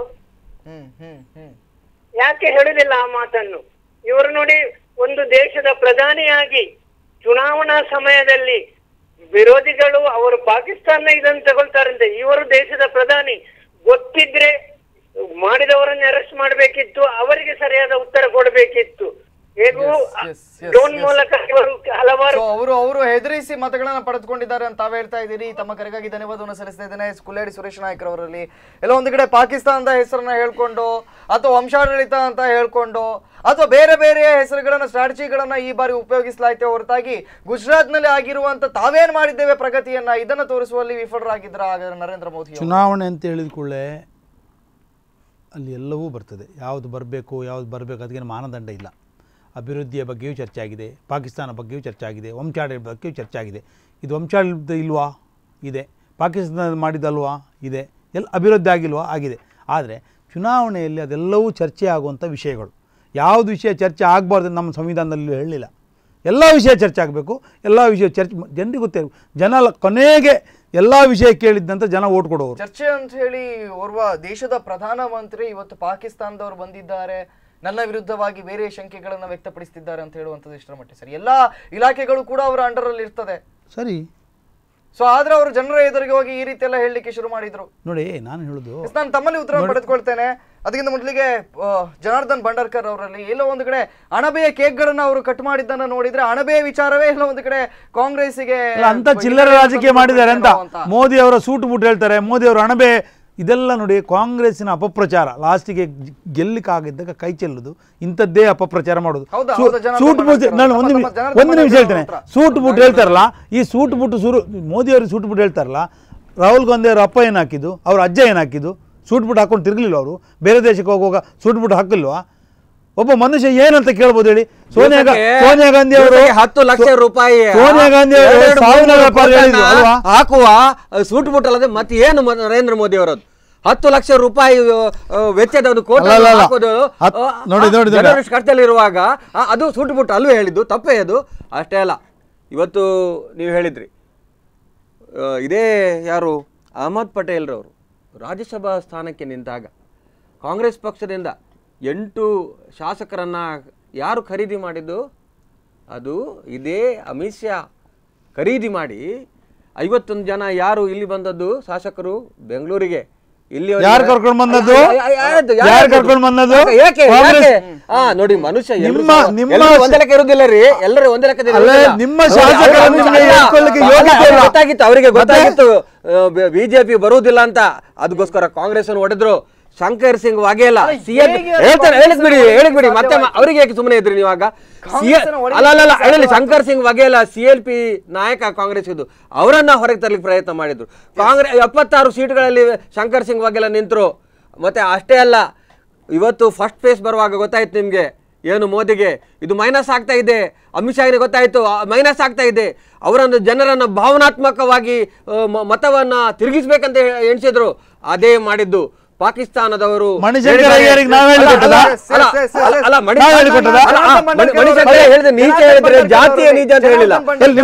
ಯಾಕೆ ಹೇಳುದಿಲ್ಲ ಆ ಮಾತನ್ನು? ಇವರು ನೋಡಿ, ಒಂದು ದೇಶದ ಪ್ರಧಾನಿಯಾಗಿ ಚುನಾವಣಾ ಸಮಯದಲ್ಲಿ ವಿರೋಧಿಗಳು ಅವರು ಪಾಕಿಸ್ತಾನ ಇದನ್ನು ತಗೊಳ್ತಾರಂತೆ. ಇವರು ದೇಶದ ಪ್ರಧಾನಿ, ಗೊತ್ತಿದ್ರೆ ಮಾಡಿದವರನ್ನ ಅರೆಸ್ಟ್ ಮಾಡಬೇಕಿತ್ತು, ಅವರಿಗೆ ಸರಿಯಾದ ಉತ್ತರ ಕೊಡಬೇಕಿತ್ತು. ಹೇಗೂ ಡ್ರೋನ್ ಮೂಲಕ ಇವರು ಹಲವಾರು ಅವರು ಅವರು ಹೆದರಿಸಿ ಮತಗಳನ್ನ ಪಡೆದುಕೊಂಡಿದ್ದಾರೆ ಅಂತ ತಾವೇ ಹೇಳ್ತಾ ಇದ್ದೀರಿ. ತಮ್ಮ ಕರೆಗಾಗಿ ಧನ್ಯವಾದವನ್ನು ಸಲ್ಲಿಸ್ತಾ ಇದ್ದೇನೆ. ಕುಲ್ಲೇಡಿ ಸುರೇಶ್ ನಾಯ್ಕ ಅವರಲ್ಲಿ ಎಲ್ಲ ಒಂದು ಕಡೆ ಪಾಕಿಸ್ತಾನದ ಹೆಸರನ್ನ ಹೇಳ್ಕೊಂಡು ಅಥವಾ ವಂಶಾಡಳಿತ ಅಂತ ಹೇಳ್ಕೊಂಡು ಅಥವಾ ಬೇರೆ ಬೇರೆ ಹೆಸರುಗಳನ್ನ ಸ್ಟ್ರಾಟಜಿಗಳನ್ನ ಈ ಬಾರಿ ಉಪಯೋಗಿಸಲಾಯ್ತೆ ಹೊರತಾಗಿ ಗುಜರಾತ್ ನಲ್ಲಿ ಆಗಿರುವಂತ ತಾವೇನ್ ಮಾಡಿದ್ದೇವೆ ಪ್ರಗತಿಯನ್ನ ಇದನ್ನ ತೋರಿಸುವಲ್ಲಿ ವಿಫಲರಾಗಿದ್ರ ನರೇಂದ್ರ ಮೋದಿ. ಚುನಾವಣೆ ಅಂತ ಹೇಳಿದ ಕೂಡಲೇ ಅಲ್ಲಿ ಎಲ್ಲವೂ ಬರ್ತದೆ. ಯಾವುದು ಬರಬೇಕು ಯಾವುದು ಬರಬೇಕು ಅದಕ್ಕೇನು ಮಾನದಂಡ ಇಲ್ಲ. ಅಭಿವೃದ್ಧಿಯ ಬಗ್ಗೆಯೂ ಚರ್ಚೆ ಆಗಿದೆ, ಪಾಕಿಸ್ತಾನ ಬಗ್ಗೆಯೂ ಚರ್ಚೆ ಆಗಿದೆ, ವಂಶಾಡಳಿತ ಬಗ್ಗೆಯೂ ಚರ್ಚೆ ಆಗಿದೆ. ಇದು ವಂಶಾಡಳಿತ ಇಲ್ವಾ? ಇದೆ. ಪಾಕಿಸ್ತಾನ ಮಾಡಿದಲ್ವಾ? ಇದೆ. ಎಲ್ಲ ಅಭಿವೃದ್ಧಿ ಆಗಿಲ್ವಾ? ಆಗಿದೆ. ಆದರೆ ಚುನಾವಣೆಯಲ್ಲಿ ಅದೆಲ್ಲವೂ ಚರ್ಚೆ ಆಗುವಂಥ ವಿಷಯಗಳು. ಯಾವುದು ವಿಷಯ ಚರ್ಚೆ ಆಗಬಾರ್ದು ನಮ್ಮ ಸಂವಿಧಾನದಲ್ಲಿ ಹೇಳಲಿಲ್ಲ. ಎಲ್ಲ ವಿಷಯ ಚರ್ಚೆ ಆಗಬೇಕು. ಎಲ್ಲ ವಿಷಯ ಚರ್ಚೆ ಜನರಿಗೆ ಗೊತ್ತೇ. ಜನ ಕೊನೆಗೆ ಎಲ್ಲ ವಿಷಯ ಕೇಳಿದ್ದಂತ ಜನ ಓಟ್ ಕೊಡೋರು. ಚರ್ಚೆ ಅಂತ ಹೇಳಿ ಓರ್ವ ದೇಶದ ಪ್ರಧಾನಮಂತ್ರಿ ಇವತ್ತು ಪಾಕಿಸ್ತಾನದವರು ಬಂದಿದ್ದಾರೆ, ನನ್ನ ವಿರುದ್ಧವಾಗಿ ಬೇರೆ ಶಂಕೆಗಳನ್ನು ವ್ಯಕ್ತಪಡಿಸುತ್ತಿದ್ದಾರೆ ಅಂತ ಹೇಳುವಂಥದ್ದು ಇಷ್ಟರ ಮಟ್ಟಿಗೆ ಸರಿ. ಎಲ್ಲ ಇಲಾಖೆಗಳು ಕೂಡ ಅವರ ಅಂಡರ್ ಅಲ್ಲಿ ಇರ್ತದೆ ಸರಿ. ಸೊ ಆದ್ರೆ ಅವರು ಜನರ ಎದುರಿಗೆ ಹೋಗಿ ಈ ರೀತಿ ಎಲ್ಲ ಹೇಳಲಿಕ್ಕೆ ಶುರು ಮಾಡಿದ್ರು. ನೋಡಿ ನಾನು ಹೇಳುದು, ನಾನು ತಮ್ಮಲ್ಲಿ ಉತ್ತರ ಪಡೆದುಕೊಳ್ತೇನೆ. ಅದಕ್ಕಿಂತ ಮೊದಲಿಗೆ ಜನಾರ್ದನ್ ಭಂಡಾರ್ಕರ್ ಅವರಲ್ಲಿ ಎಲ್ಲೋ ಒಂದು ಕಡೆ ಅಣಬೆಯ ಕೇಕ್ಗಳನ್ನ ಅವರು ಕಟ್ ಮಾಡಿದ್ದನ್ನ ನೋಡಿದ್ರೆ ಅಣಬೆಯ ವಿಚಾರವೇ ಎಲ್ಲೋ ಒಂದು ಕಡೆ ಕಾಂಗ್ರೆಸ್ಸಿಗೆ ಅಂತ ಚಿಲ್ಲರೆ ರಾಜಕೀಯ ಮಾಡಿದ್ದಾರೆ ಅಂತ ಮೋದಿ ಅವರ ಸೂಟು ಬೂಟ್ ಹೇಳ್ತಾರೆ. ಮೋದಿ ಅವರು ಅಣಬೆ ಇದೆಲ್ಲ ನೋಡಿ ಕಾಂಗ್ರೆಸ್ಸಿನ ಅಪಪ್ರಚಾರ. ಲಾಸ್ಟಿಗೆ ಗೆಲ್ಲಿಕ್ಕಾಗಿದ್ದಾಗ ಕೈ ಚೆಲ್ಲುದು, ಇಂಥದ್ದೇ ಅಪಪ್ರಚಾರ ಮಾಡೋದು. ಸೂಟ್ ಬೂಟ್ ನಾನು ಒಂದು ಒಂದು ನಿಮಿಷ ಹೇಳ್ತೇನೆ. ಸೂಟ್ ಬೂಟ್ ಹೇಳ್ತಾರಲ್ಲ, ಈ ಸೂಟ್ ಬೂಟ್ ಸುರು ಮೋದಿ ಅವರು ಸೂಟ್ ಬೂಟ್ ಹೇಳ್ತಾರಲ್ಲ, ರಾಹುಲ್ ಗಾಂಧಿ ಅವರ ಅಪ್ಪ ಏನು ಹಾಕಿದ್ದು, ಅವ್ರ ಅಜ್ಜ ಏನು ಹಾಕಿದ್ದು, ಸೂಟ್ ಬೂಟ್ ಹಾಕೊಂಡು ತಿರ್ಗಲಿಲ್ಲ ಅವರು. ಬೇರೆ ದೇಶಕ್ಕೆ ಹೋಗುವಾಗ ಸೂಟ್ ಬೂಟ್ ಹಾಕಿಲ್ವಾ? ಒಬ್ಬ ಮನುಷ್ಯ ಏನಂತ ಕೇಳ್ಬೋದು ಹೇಳಿ? ಸೋನಿಯಾ ಸೋನಿಯಾ ಗಾಂಧಿ ಅವರು ಹತ್ತು ಲಕ್ಷ ರೂಪಾಯಿ ಸೋನಿಯಾ ಗಾಂಧಿ ಅವರು ಸಾವಿರ ವ್ಯಾಪಾರ ಹಾಕುವ ಸೂಟ್ ಬೂಟ್ ಅಲ್ಲದೆ ಮತ್ತೆ ಏನು ನರೇಂದ್ರ ಮೋದಿ ಅವರದ್ದು ಹತ್ತು ಲಕ್ಷ ರೂಪಾಯಿ ವೆಚ್ಚದ ಒಂದು ಕೋಟಿ ಖರ್ಚಲ್ಲಿರುವಾಗ ಅದು ಸೂಟ್ ಬೂಟ್ ಅಲ್ಲೂ ಹೇಳಿದ್ದು ತಪ್ಪೇ. ಅದು ಅಷ್ಟೇ ಅಲ್ಲ, ಇವತ್ತು ನೀವು ಹೇಳಿದ್ರಿ ಇದೇ ಯಾರು ಅಹಮದ್ ಪಟೇಲ್ರವರು ರಾಜ್ಯಸಭಾ ಸ್ಥಾನಕ್ಕೆ ನಿಂತಾಗ ಕಾಂಗ್ರೆಸ್ ಪಕ್ಷದಿಂದ ಎಂಟು ಶಾಸಕರನ್ನು ಯಾರು ಖರೀದಿ ಮಾಡಿದ್ದು? ಅದು ಇದೇ ಅಮಿತ್ ಶಾ ಖರೀದಿ ಮಾಡಿ ಐವತ್ತೊಂದು ಜನ ಯಾರು ಇಲ್ಲಿ ಬಂದದ್ದು ಶಾಸಕರು ಬೆಂಗಳೂರಿಗೆ. ಇಲ್ಲಿ ಯಾರು ಕರ್ಕೊಂಡು ಬಂದದ್ದು? ಯಾರು ಕರ್ಕೊಂಡು ಬಂದದ್ದು? ಹಾ ನೋಡಿ, ಮನುಷ್ಯ ಒಂದೇ ಲೆಕ್ಕ ಇರುದಿಲ್ಲ ರೀ, ಎಲ್ಲರೂ ಒಂದೇ ಲೆಕ್ಕದಲ್ಲಿ. ನಿಮ್ಮ ಶಾಸಕರನ್ನು ಗೊತ್ತಾಗಿತ್ತು, ಅವರಿಗೆ ಗೊತ್ತಾಗಿತ್ತು ಬಿಜೆಪಿ ಬರುವುದಿಲ್ಲ ಅಂತ. ಅದಕ್ಕೋಸ್ಕರ ಕಾಂಗ್ರೆಸ್ ಅನ್ನು ಹೊಡೆದ್ರು. ಶಂಕರ್ ಸಿಂಗ್ ವಾಘೇಲಾ ಸಿಎಂ ಹೇಳ್ತಾರೆ, ಹೇಳಿಕ್ ಬಿಡಿ ಹೇಳಿಕ್ ಬಿಡಿ ಮತ್ತೆ ಅವರಿಗೆ ಯಾಕೆ ಸುಮ್ಮನೆ ಇದ್ರಿ ನೀವಾಗ? ಅಲ್ಲ ಅಲ್ಲ ಹೇಳಿ, Shankar Singh Vaghela C L P ನಾಯಕ ಕಾಂಗ್ರೆಸ್ ಇದು, ಅವರನ್ನ ಹೊರಗೆ ತರಲಿಕ್ಕೆ ಪ್ರಯತ್ನ ಮಾಡಿದ್ರು. ಕಾಂಗ್ರೆಸ್ ಎಪ್ಪತ್ತಾರು ಸೀಟ್ಗಳಲ್ಲಿ ಶಂಕರ್ ಸಿಂಗ್ ವಾಘೇಲಾ ನಿಂತರು. ಮತ್ತೆ ಅಷ್ಟೇ ಅಲ್ಲ, ಇವತ್ತು ಫಸ್ಟ್ ಫೇಸ್ ಬರುವಾಗ ಗೊತ್ತಾಯ್ತು ನಿಮ್ಗೆ ಏನು ಮೋದಿಗೆ ಇದು ಮೈನಸ್ ಆಗ್ತಾ ಇದೆ. ಅಮಿತ್ ಶಾಗೆ ಗೊತ್ತಾಯ್ತು ಮೈನಸ್ ಆಗ್ತಾ ಇದೆ. ಅವರನ್ನು ಜನರನ್ನ ಭಾವನಾತ್ಮಕವಾಗಿ ಮತವನ್ನ ತಿರುಗಿಸ್ಬೇಕಂತ ಎಣಿಸಿದ್ರು. ಅದೇ ಮಾಡಿದ್ದು ಪಾಕಿಸ್ತಾನದವರು. ಜಾತಿಯ ನೀತಿ ಅಂತ ಹೇಳಿಲ್ಲ,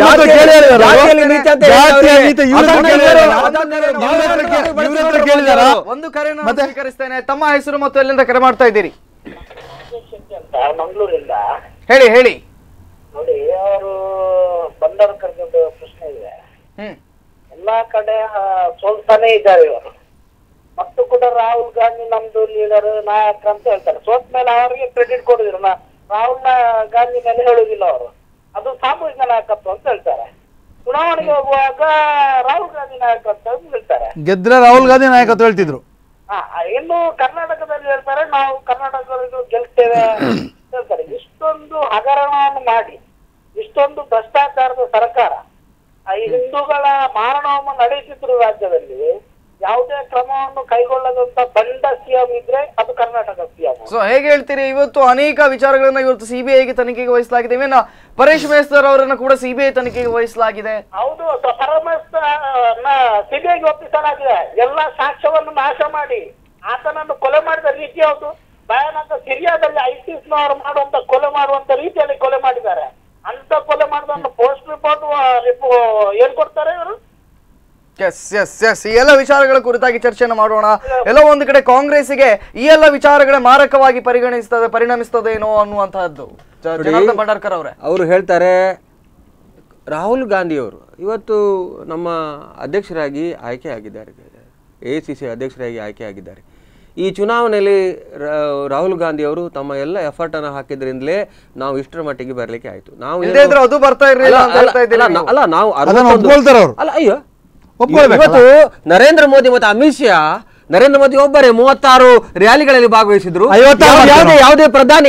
ಒಂದು ಕರೆ ಸ್ವೀಕರಿಸ್ತೇನೆ. ತಮ್ಮ ಹೆಸರು ಮತ್ತು ಎಲ್ಲಿಂದ ಕರೆ ಮಾಡ್ತಾ ಇದ್ದೀರಿ? ಮಂಗಳೂರಿಂದ. ಹೇಳಿ ಹೇಳಿ. ನೋಡಿ, ಅವರು ಬಂದವರು ಕರೆದ ಪ್ರಶ್ನೆ ಇದೆ. ಎಲ್ಲಾ ಕಡೆ ಸೋಲ್ತಾನೆ ಇದ್ದಾರೆ ಇವರು. ಮತ್ತು ಕೂಡ ರಾಹುಲ್ ಗಾಂಧಿ ನಮ್ದು ಲೀಡರ್ ನಾಯಕ ಅಂತ ಹೇಳ್ತಾರೆ. ಸೋತ್ ಮೇಲೆ ಅವರಿಗೆ ಕ್ರೆಡಿಟ್ ಕೊಡುದಿಲ್ಲ, ರಾಹುಲ್ ಗಾಂಧಿ ಮೇಲೆ ಹೇಳುದಿಲ್ಲ ಅವರು. ಅದು ಸಾಮೂಹಿಕ ನಾಯಕತ್ವ ಅಂತ ಹೇಳ್ತಾರೆ. ಚುನಾವಣೆಗೆ ಹೋಗುವಾಗ ರಾಹುಲ್ ಗಾಂಧಿ ನಾಯಕತ್ವ ಅಂತ ಹೇಳ್ತಾರೆ. ಗೆದ್ರೆ ರಾಹುಲ್ ಗಾಂಧಿ ನಾಯಕತ್ವ ಹೇಳ್ತಿದ್ರು. ಹಾ, ಇನ್ನು ಕರ್ನಾಟಕದಲ್ಲಿ ಹೇಳ್ತಾರೆ ನಾವು ಕರ್ನಾಟಕದಲ್ಲಿ ಗೆಲ್ತೇವೆ ಅಂತ ಹೇಳ್ತಾರೆ. ಇಷ್ಟೊಂದು ಹಗರಣವನ್ನು ಮಾಡಿ, ಇಷ್ಟೊಂದು ಭ್ರಷ್ಟಾಚಾರದ ಸರ್ಕಾರ, ಈ ಹಿಂದೂಗಳ ಮಾರಣವನ್ನು ನಡೆಯುತ್ತಿದ್ರು ರಾಜ್ಯದಲ್ಲಿ ಯಾವುದೇ ಕ್ರಮವನ್ನು ಕೈಗೊಳ್ಳದಂತ ಬಂಡ ಸಿಎಂ ಇದ್ರೆ ಅದು ಕರ್ನಾಟಕ ಸಿಎಂ. ಸೊ ಹೇಗೆ ಹೇಳ್ತೀರಿ? ಇವತ್ತು ಅನೇಕ ವಿಚಾರಗಳನ್ನ ಇವತ್ತು ಸಿಬಿಐಗೆ ತನಿಖೆಗೆ ವಹಿಸಲಾಗಿದೆ. ಇವೇನ ಪರೇಶ್ ಮೇಸ್ತರ್ ಅವರನ್ನ ಕೂಡ ಸಿಬಿಐ ತನಿಖೆಗೆ ವಹಿಸಲಾಗಿದೆ. ಹೌದು, ಪರಮೇಶ್ ಸಿಬಿಐಗೆ ಒಪ್ಪಿಸಲಾಗಿದೆ. ಎಲ್ಲಾ ಸಾಕ್ಷ್ಯವನ್ನು ನಾಶ ಮಾಡಿ ಆತನನ್ನು ಕೊಲೆ ಮಾಡಿದ ರೀತಿ ಯಾವುದು? ಭಯಾನಕ ಸಿರಿಯಾದಲ್ಲಿ ಐಸಿಸ್ ನವರು ಮಾಡುವಂತ ಕೊಲೆ ಮಾಡುವಂತ ರೀತಿಯಲ್ಲಿ ಕೊಲೆ ಮಾಡಿದ್ದಾರೆ. ಅಂತ ಕೊಲೆ ಮಾಡಿದ ಪೋಸ್ಟ್ ರಿಪೋರ್ಟ್ ಏನ್ ಕೊಡ್ತಾರೆ ಇವರು? ಎಸ್ ಎಸ್ ಎಸ್ ಈ ಎಲ್ಲ ವಿಚಾರಗಳ ಕುರಿತಾಗಿ ಚರ್ಚೆಯನ್ನು ಮಾಡೋಣ. ಎಲ್ಲ ಒಂದು ಕಡೆ ಕಾಂಗ್ರೆಸ್ಸಿಗೆ ಈ ಎಲ್ಲ ವಿಚಾರಗಳ ಮಾರಕವಾಗಿ ಪರಿಗಣಿಸ್ತದೆ ಪರಿಣಮಿಸ್ತದೇನೋ ಅನ್ನುವಂತಹದ್ದು ಜನಾರ್ದನ್ ಭಂಡಾರ್ಕರ್ ಅವರೇ ಅವರು ಹೇಳ್ತಾರೆ. ರಾಹುಲ್ ಗಾಂಧಿ ಅವರು ಇವತ್ತು ನಮ್ಮ ಅಧ್ಯಕ್ಷರಾಗಿ ಆಯ್ಕೆ ಆಗಿದ್ದಾರೆ, ಎ ಸಿ ಸಿ ಅಧ್ಯಕ್ಷರಾಗಿ ಆಯ್ಕೆ ಆಗಿದ್ದಾರೆ. ಈ ಚುನಾವಣೆಯಲ್ಲಿ ರಾಹುಲ್ ಗಾಂಧಿ ಅವರು ತಮ್ಮ ಎಲ್ಲ ಎಫರ್ಟ್ ಅನ್ನು ಹಾಕಿದ್ರಿಂದಲೇ ನಾವು ಇಷ್ಟರ ಮಟ್ಟಿಗೆ ಬರ್ಲಿಕ್ಕೆ ಆಯ್ತು. ನಾವು ಅದು ಬರ್ತಾ ಇರಲಿಲ್ಲ ಅಲ್ಲ ನಾವು ಅಲ್ಲ ಅಯ್ಯೋ ಇವತ್ತು ನರೇಂದ್ರ ಮೋದಿ ಮತ್ತು ಅಮಿತ್ ಶಾ ನರೇಂದ್ರ ಮೋದಿ ಒಬ್ಬರೇ ಮೂವತ್ತಾರು ರ್ಯಾಲಿಗಳಲ್ಲಿ ಭಾಗವಹಿಸಿದ್ರು. ಯಾವುದೇ ಪ್ರಧಾನಿ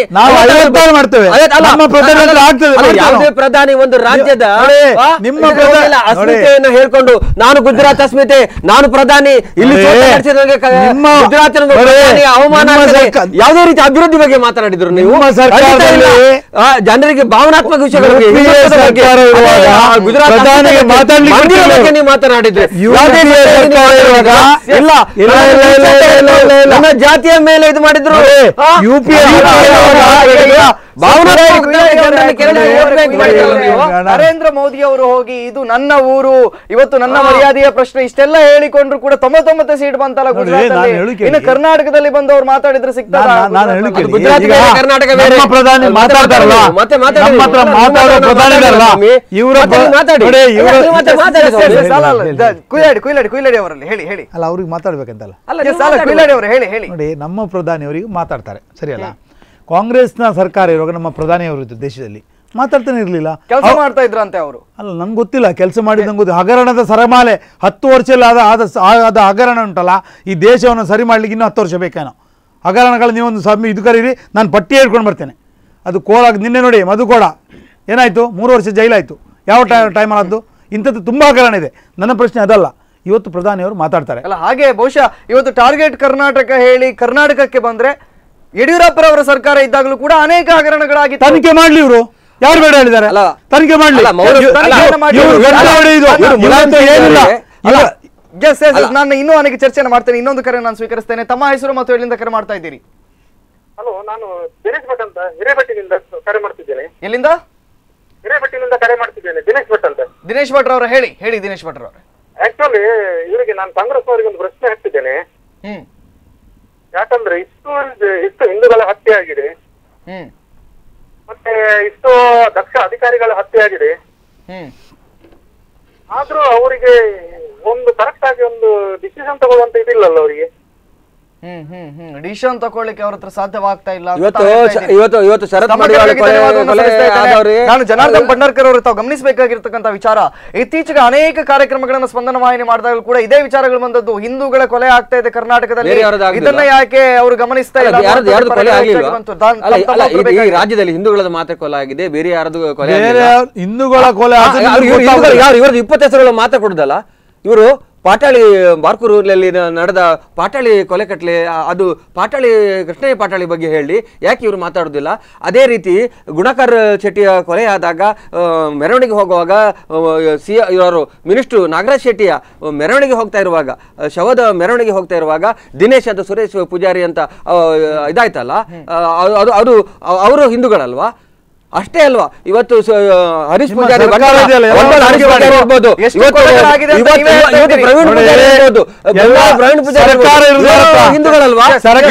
ಯಾವುದೇ ಪ್ರಧಾನಿ ಒಂದು ರಾಜ್ಯದ ಅಸ್ಮಿತೆಯನ್ನು ಹೇಳ್ಕೊಂಡು ನಾನು ಗುಜರಾತ್ ಅಸ್ಮಿತೆ, ನಾನು ಪ್ರಧಾನಿ, ಇಲ್ಲಿ ಗುಜರಾತ್ ಅವಮಾನ, ಯಾವುದೇ ರೀತಿ ಅಭಿವೃದ್ಧಿ ಬಗ್ಗೆ ಮಾತನಾಡಿದ್ರು ನೀವು? ಜನರಿಗೆ ಭಾವನಾತ್ಮಕ ವಿಷಯಗಳ ಗುಜರಾತ್ ಬಗ್ಗೆ ನೀವು ಮಾತನಾಡಿದ್ರೆ ಇಲ್ಲ ನಮ್ಮ ಜಾತಿಯ ಮೇಲೆ ಇದು ಮಾಡಿದ್ರು. ನರೇಂದ್ರ ಮೋದಿ ಅವರು ಹೋಗಿ ಇದು ನನ್ನ ಊರು, ಇವತ್ತು ನನ್ನ ಮರ್ಯಾದೆಯ ಪ್ರಶ್ನೆ ಇಷ್ಟೆಲ್ಲ ಹೇಳಿಕೊಂಡ್ರು ಕೂಡ ತೊಂಬತ್ತೊಂಬತ್ತು ಸೀಟ್ ಬಂತಲ್ಲ ಗುಜರಾತ್ ಅಲ್ಲಿ. ಇನ್ನು ಕರ್ನಾಟಕದಲ್ಲಿ ಬಂದವರು ಮಾತಾಡಿದ್ರೆ ಸಿಗ್ತದ? ಪ್ರಧಾನಿ ಮಾತಾಡ್ತಾರಲ್ಲ, ಕುಯ್ಲಾಡಿ ಕುಯ್ಲಾಡಿ ಕುಯ್ಲಾಡಿ ಅವರಲ್ಲಿ ಹೇಳಿ ಹೇಳಿ ಅಲ್ಲ ಅವ್ರಿಗೆ ಮಾತಾಡ್ಬೇಕಂತಲ್ಲ ಹೇಳಿ ಹೇಳಿ ನೋಡಿ. ನಮ್ಮ ಪ್ರಧಾನಿ ಅವರಿಗೆ ಮಾತಾಡ್ತಾರೆ ಸರಿ ಅಲ್ಲ. ಕಾಂಗ್ರೆಸ್ನ ಸರ್ಕಾರ ಇರುವಾಗ ನಮ್ಮ ಪ್ರಧಾನಿಯವರು ದೇಶದಲ್ಲಿ ಮಾತಾಡ್ತಾನೆ ಇರಲಿಲ್ಲ, ಕೆಲಸ ಮಾಡ್ತಾ ಇದ್ರಂತೆ ಅವರು. ಅಲ್ಲ ನಂಗೆ ಗೊತ್ತಿಲ್ಲ ಕೆಲಸ ಮಾಡಿದ ನಂಗೆ ಗೊತ್ತಿಲ್ಲ. ಹಗರಣದ ಸರಮಾಲೆ ಹತ್ತು ವರ್ಷದಲ್ಲಿ ಆದ ಆದ ಹಗರಣ ಉಂಟಲ್ಲ, ಈ ದೇಶವನ್ನು ಸರಿ ಮಾಡ್ಲಿಕ್ಕೆ ಇನ್ನೂ ಹತ್ತು ವರ್ಷ ಬೇಕೇನೋ. ಹಗರಣಗಳು ನೀವೊಂದು ಸಬ್ ಇದು ಕರೀರಿ, ನಾನು ಪಟ್ಟಿ ಹೇಳ್ಕೊಂಡು ಬರ್ತೇನೆ. ಅದು ಕೋಲ ನಿನ್ನೆ ನೋಡಿ ಮಧುಕೋಡ ಏನಾಯಿತು, ಮೂರು ವರ್ಷ ಜೈಲಾಯಿತು. ಯಾವ ಟೈ ಟೈಮಲ್ಲಿ ಅದು ಇಂಥದ್ದು ತುಂಬ ಹಗರಣ ಇದೆ. ನನ್ನ ಪ್ರಶ್ನೆ ಅದಲ್ಲ, ಇವತ್ತು ಪ್ರಧಾನಿಯವರು ಮಾತಾಡ್ತಾರೆ ಅಲ್ಲ. ಹಾಗೆ ಬಹುಶಃ ಇವತ್ತು ಟಾರ್ಗೆಟ್ ಕರ್ನಾಟಕ ಹೇಳಿ ಕರ್ನಾಟಕಕ್ಕೆ ಬಂದ್ರೆ ಯಡಿಯೂರಪ್ಪರವರ ಸರ್ಕಾರ ಇದ್ದಾಗಲೂ ಕೂಡ ಅನೇಕ ಹಗರಣಗಳಾಗಿ ತನಿಖೆ ಮಾಡ್ಲಿ. ಇವರು ಯಾರು ಬೇಡ ಹೇಳಿದ್ದಾರೆ? ತನಿಖೆ ಮಾಡ್ಲಿ. ನಾನು ಇನ್ನೂ ಅನೇಕ ಚರ್ಚೆಯನ್ನು ಮಾಡ್ತೇನೆ. ಇನ್ನೊಂದು ಕರೆ ನಾನು ಸ್ವೀಕರಿಸ್ತೇನೆ. ತಮ್ಮ ಹೆಸರು ಮತ್ತು ಎಲ್ಲಿಂದ ಕರೆ ಮಾಡ್ತಾ ಇದ್ದೀರಿ? ಹಲೋ, ನಾನು ದಿನೇಶ್ ಭಟ್ ಅಂತ ಹಿರೇಬೆಟ್ಟಿನಿಂದ ಕರೆ ಮಾಡ್ತಿದ್ದೇನೆ. ಎಲ್ಲಿಂದ? ಹಿರೇಬೆಟ್ಟಿನಿಂದ ಕರೆ ಮಾಡ್ತಿದ್ದೇನೆ. ದಿನೇಶ್ ಭಟ್ ಅಂತ. ದಿನೇಶ್ ಭಟ್ ಅವರ ಹೇಳಿ ಹೇಳಿ ದಿನೇಶ್ ಭಟ್ ಅವರ. ಆಕ್ಚುಲಿ ಇವರಿಗೆ ನಾನು ಕಾಂಗ್ರೆಸ್ ಅವರಿಗೆ ಒಂದು ಪ್ರಶ್ನೆ ಹಾಕ್ತಿದ್ದೇನೆ. ಹ್ಮ್ ಯಾಕಂದ್ರೆ ಇಷ್ಟು ಇಷ್ಟು ಹಿಂದೂಗಳ ಹತ್ಯೆ ಆಗಿದೆ, ಹ್ಮ್ ಮತ್ತೆ ಇಷ್ಟು ದಕ್ಷ ಅಧಿಕಾರಿಗಳ ಹತ್ಯೆ ಆಗಿದೆ. ಹ್ಮ್ ಆದ್ರೂ ಅವರಿಗೆ ಒಂದು ಕರೆಕ್ಟ್ ಆಗಿ ಒಂದು ಡಿಸಿಷನ್ ತಗೊಳ್ಳುವಂತ ಇದಿಲ್ಲಲ್ಲ ಅವರಿಗೆ. ಹ್ಮ್ ಹ್ಮ್ ಹ್ಮ್ ಡಿಸಿಷನ್ ತಗೊಳ್ಳಿಕ್ಕೆ ಅವ್ರ ಹತ್ರ ಸಾಧ್ಯವಾಗ್ತಾ ಇಲ್ಲ. ಇವತ್ತು ಇವತ್ತು ಇವತ್ತು ಶರತ್ ನಾನು ಜನಾರ್ದನ್ ಭಂಡಾರ್ಕರ್ ಅವರು ತಾವು ಗಮನಿಸಬೇಕಾಗಿರ್ತಕ್ಕಂಥ ವಿಚಾರ, ಇತ್ತೀಚೆಗೆ ಅನೇಕ ಕಾರ್ಯಕ್ರಮಗಳನ್ನು ಸ್ಪಂದನ ವಾಹಿನಿ ಮಾಡಿದಾಗಲೂ ಕೂಡ ಇದೇ ವಿಚಾರಗಳು ಬಂದದ್ದು. ಹಿಂದೂಗಳ ಕೊಲೆ ಆಗ್ತಾ ಇದೆ ಕರ್ನಾಟಕದಲ್ಲಿ, ಇದನ್ನ ಯಾಕೆ ಅವರು ಗಮನಿಸ್ತಾ ಇಲ್ಲ? ಈ ರಾಜ್ಯದಲ್ಲಿ ಹಿಂದೂಗಳ ಮಾತ್ರ ಕೊಲೆ ಆಗಿದೆ, ಬೇರೆ ಯಾರದು ಕೊಲೆ ಹಿಂದೂಗಳ ಕೊಲೆ ಇವ್ರದ್ದು ಇಪ್ಪತ್ತು ಹೆಸರುಗಳು ಮಾತ್ರ ಕೊಡುದಲ್ಲ. ಇವರು ಪಾಟಾಳಿ ಬಾರ್ಕೂರಲ್ಲಿ ನಡೆದ ಪಾಟಾಳಿ ಕೊಲೆ ಕಟ್ಲೆ, ಅದು ಪಾಟಾಳಿ ಕೃಷ್ಣಯ್ಯ ಪಾಟಾಳಿ ಬಗ್ಗೆ ಹೇಳಿ ಯಾಕೆ ಇವರು ಮಾತಾಡೋದಿಲ್ಲ? ಅದೇ ರೀತಿ ಗುಣಕರ್ ಶೆಟ್ಟಿಯ ಕೊಲೆ ಆದಾಗ ಮೆರವಣಿಗೆ ಹೋಗುವಾಗ ಸಿ ಇವರು ಮಿನಿಸ್ಟ್ರು ನಾಗರಾಜ್ ಶೆಟ್ಟಿಯ ಮೆರವಣಿಗೆ ಹೋಗ್ತಾ ಇರುವಾಗ, ಶವದ ಮೆರವಣಿಗೆ ಹೋಗ್ತಾ ಇರುವಾಗ ದಿನೇಶ್ ಅಂತ ಸುರೇಶ್ ಪೂಜಾರಿ ಅಂತ ಇದಾಯ್ತಲ್ಲ, ಅದು ಅದು ಅವರು ಹಿಂದೂಗಳಲ್ವಾ? ಅಷ್ಟೇ ಅಲ್ವಾ? ಇವತ್ತು ಹರೀಶ್ ಪೂಜಾರಿ ಇರ್ಬೋದು, ಪ್ರವೀಣ್ ಪೂಜಾರಿ ಹಿಂದೂಗಳಲ್ವಾ?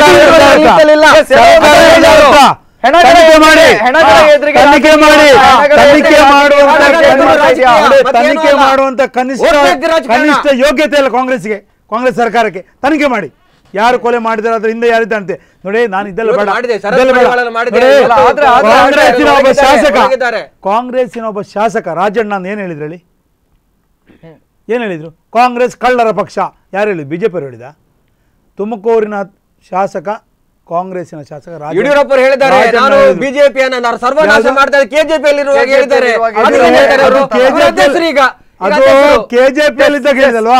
ತನಿಖೆ ಮಾಡುವಂತ ಕನಿಷ್ಠ ಕನಿಷ್ಠ ಯೋಗ್ಯತೆ ಇಲ್ಲ ಕಾಂಗ್ರೆಸ್ಗೆ, ಕಾಂಗ್ರೆಸ್ ಸರ್ಕಾರಕ್ಕೆ. ತನಿಖೆ ಮಾಡಿ ಯಾರು ಕೊಲೆ ಮಾಡಿದಾರೆ, ಅದ್ರ ಹಿಂದೆ ಯಾರಿದ್ದಂತೆ ನೋಡಿ. ನಾನು ಇದೆಲ್ಲ ಬೇಡ. ಕಾಂಗ್ರೆಸ್ಸಿನ ಒಬ್ಬ ಶಾಸಕ ಕಾಂಗ್ರೆಸ್ಸಿನ ಒಬ್ಬ ಶಾಸಕ ರಾಜಣ್ಣ ಏನ್ ಹೇಳಿದ್ರು ಹೇಳಿ? ಏನ್ ಹೇಳಿದ್ರು? ಕಾಂಗ್ರೆಸ್ ಕಳ್ಳರ ಪಕ್ಷ. ಯಾರು ಹೇಳಿದ್ರು? ಬಿಜೆಪಿ ಅವರು ಹೇಳಿದ? ತುಮಕೂರಿನ ಶಾಸಕ ಕಾಂಗ್ರೆಸ್ಸಿನ ಶಾಸಕ ಯಡಿಯೂರಪ್ಪ ಹೇಳಿದ್ದಾರೆ, ನಾನು ಬಿಜೆಪಿಯನ್ನು ಸರ್ವನಾಶ ಮಾಡ್ತಾರೆ, ಕೆಜೆಪಿಯಲ್ಲಿ ಹೇಳಿದ್ದಾರೆ. ಈಗ ಅದು ಕೆಜೆಪಿಯಲ್ಲಿ ಹೇಳಿದಲ್ವಾ?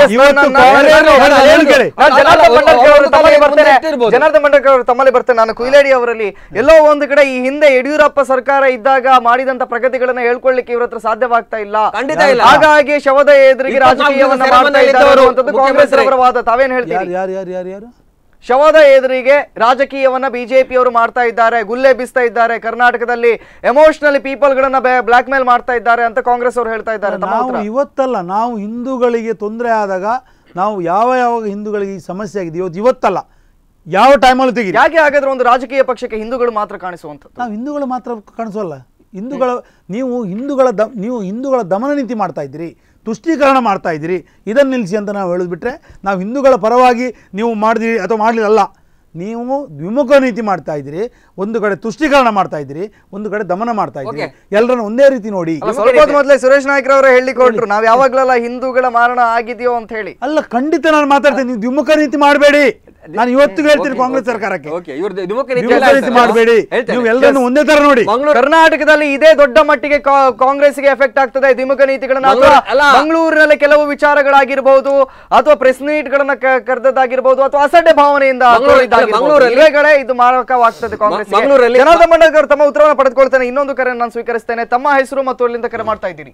ಜನಾರ್ದನ್ ಭಂಡಾರ್ಕರ್ ಅವರು ತಮ್ಮಲ್ಲಿ ಬರ್ತೇನೆ. ನಾನು ಕುಯ್ಲಾಡಿ ಅವರಲ್ಲಿ ಎಲ್ಲೋ ಒಂದು ಕಡೆ ಈ ಹಿಂದೆ ಯಡಿಯೂರಪ್ಪ ಸರ್ಕಾರ ಇದ್ದಾಗ ಮಾಡಿದಂತ ಪ್ರಗತಿಗಳನ್ನ ಹೇಳ್ಕೊಳ್ಳಿಕ್ಕೆ ಇವ್ರ ಹತ್ರ ಸಾಧ್ಯವಾಗ್ತಾ ಇಲ್ಲ. ಹಾಗಾಗಿ ಶವದ ಎದುರಿಗೆ ರಾಜಕೀಯವನ್ನ ಮಾಡ್ತಾ ಇದ್ದಾರೆ ಕಾಂಗ್ರೆಸ್ ಅವರ ವಾದ. ತಾವೇನ್ ಹೇಳ್ತೀರಿ? ಯಾರು ಯಾರು ಯಾರು ಯಾರು ಶವದ ಎದುರಿಗೆ ರಾಜಕೀಯವನ್ನ ಬಿಜೆಪಿಯವರು ಮಾಡ್ತಾ ಇದ್ದಾರೆ, ಗುಲ್ಲೆ ಬೀಸ್ತಾ ಇದ್ದಾರೆ, ಕರ್ನಾಟಕದಲ್ಲಿ ಎಮೋಷನಲಿ ಪೀಪಲ್ ಗಳನ್ನ ಬ್ಲಾಕ್ ಮೇಲ್ ಮಾಡ್ತಾ ಇದ್ದಾರೆ ಅಂತ ಕಾಂಗ್ರೆಸ್ ಅವರು ಹೇಳ್ತಾ ಇದ್ದಾರೆ. ನಾವು ಇವತ್ತಲ್ಲ, ನಾವು ಹಿಂದೂಗಳಿಗೆ ತೊಂದರೆ ಆದಾಗ ನಾವು ಯಾವ ಯಾವ ಹಿಂದೂಗಳಿಗೆ ಈ ಸಮಸ್ಯೆ ಆಗಿದೆ ಇವತ್ತು ಇವತ್ತಲ್ಲ, ಯಾವ ಟೈಮಲ್ಲಿ ತೆಗಿ. ಯಾಕೆ ಹಾಗಾದ್ರೆ ಒಂದು ರಾಜಕೀಯ ಪಕ್ಷಕ್ಕೆ ಹಿಂದೂಗಳು ಮಾತ್ರ ಕಾಣಿಸುವಂಥದ್ದು? ನಾವು ಹಿಂದೂಗಳು ಮಾತ್ರ ಕಾಣಿಸೋಲ್ಲ. ಹಿಂದೂಗಳ ನೀವು ಹಿಂದೂಗಳ ದ ನೀವು ಹಿಂದೂಗಳ ದಮನ ನೀತಿ ಮಾಡ್ತಾ ಇದ್ದೀರಿ. ತುಷ್ಟೀಕರಣ ಮಾಡ್ತಾ ಇದ್ದೀರಿ, ಇದನ್ನು ನಿಲ್ಲಿಸಿ ಅಂತ ನಾವು ಹೇಳಿದ್ಬಿಟ್ರೆ ನಾವು ಹಿಂದೂಗಳ ಪರವಾಗಿ ನೀವು ಮಾಡಿದಿರಿ ಅಥವಾ ಮಾಡಲಿಲ್ಲ, ನೀವು ದ್ವಿಮುಖ ನೀತಿ ಮಾಡ್ತಾ ಇದ್ದೀರಿ. ಒಂದು ಕಡೆ ತುಷ್ಟೀಕರಣ ಮಾಡ್ತಾ ಇದ್ದೀರಿ, ಒಂದು ಕಡೆ ದಮನ ಮಾಡ್ತಾ ಇದ್ದೀರಿ. ಎಲ್ಲರನ್ನು ಒಂದೇ ರೀತಿ ನೋಡಿ. ಸ್ವಲ್ಪ ಮೊದಲೇ ಸುರೇಶ್ ನಾಯ್ಕ ಅವರೇ ಹೇಳಿಕೊಟ್ರು, ನಾವು ಯಾವಾಗಲೆಲ್ಲ ಹಿಂದೂಗಳ ಮಾರಣ ಆಗಿದೆಯೋ ಅಂತ ಹೇಳಿ. ಅಲ್ಲ, ಖಂಡಿತ ನಾನು ಮಾತಾಡ್ತೇನೆ. ನೀವು ದ್ವಿಮುಖ ನೀತಿ ಮಾಡಬೇಡಿ. ನಾನು ಇವತ್ತು ಹೇಳ್ತೀನಿ ಕಾಂಗ್ರೆಸ್ ಸರ್ಕಾರಕ್ಕೆ, ಮಾಡಬೇಡಿ. ನೀವು ಎಲ್ಲರನ್ನು ಒಂದೇ ತರ ನೋಡಿ. ಕರ್ನಾಟಕದಲ್ಲಿ ಇದೇ ದೊಡ್ಡ ಮಟ್ಟಿಗೆ ಕಾಂಗ್ರೆಸ್ಗೆ ಎಫೆಕ್ಟ್ ಆಗ್ತದೆ ದ್ವಿಮುಖ ನೀತಿಗಳನ್ನ. ಮಂಗಳೂರಿನಲ್ಲಿ ಕೆಲವು ವಿಚಾರಗಳಾಗಿರ್ಬಹುದು, ಅಥವಾ ಪ್ರೆಸ್ ಮೀಟ್ ಗಳನ್ನ ಕರೆದದ್ದಾಗಿರ್ಬಹುದು, ಅಥವಾ ಅಸಡ್ಡೆ ಭಾವನೆಯಿಂದ ಇದು ಮಾರಕವಾಗ್ತದೆ ಕಾಂಗ್ರೆಸ್. ಜನಾರ್ದನ್ ಬಂಡಾರ್ಕರ್ ತಮ್ಮ ಉತ್ತರವನ್ನು ಪಡೆದುಕೊಳ್ತೇನೆ. ಇನ್ನೊಂದು ಕರೆ ನಾನು ಸ್ವೀಕರಿಸ್ತೇನೆ. ತಮ್ಮ ಹೆಸರು ಮತ್ತು ಎಲ್ಲಿಂದ ಕರೆ ಮಾಡ್ತಾ ಇದ್ದೀರಿ?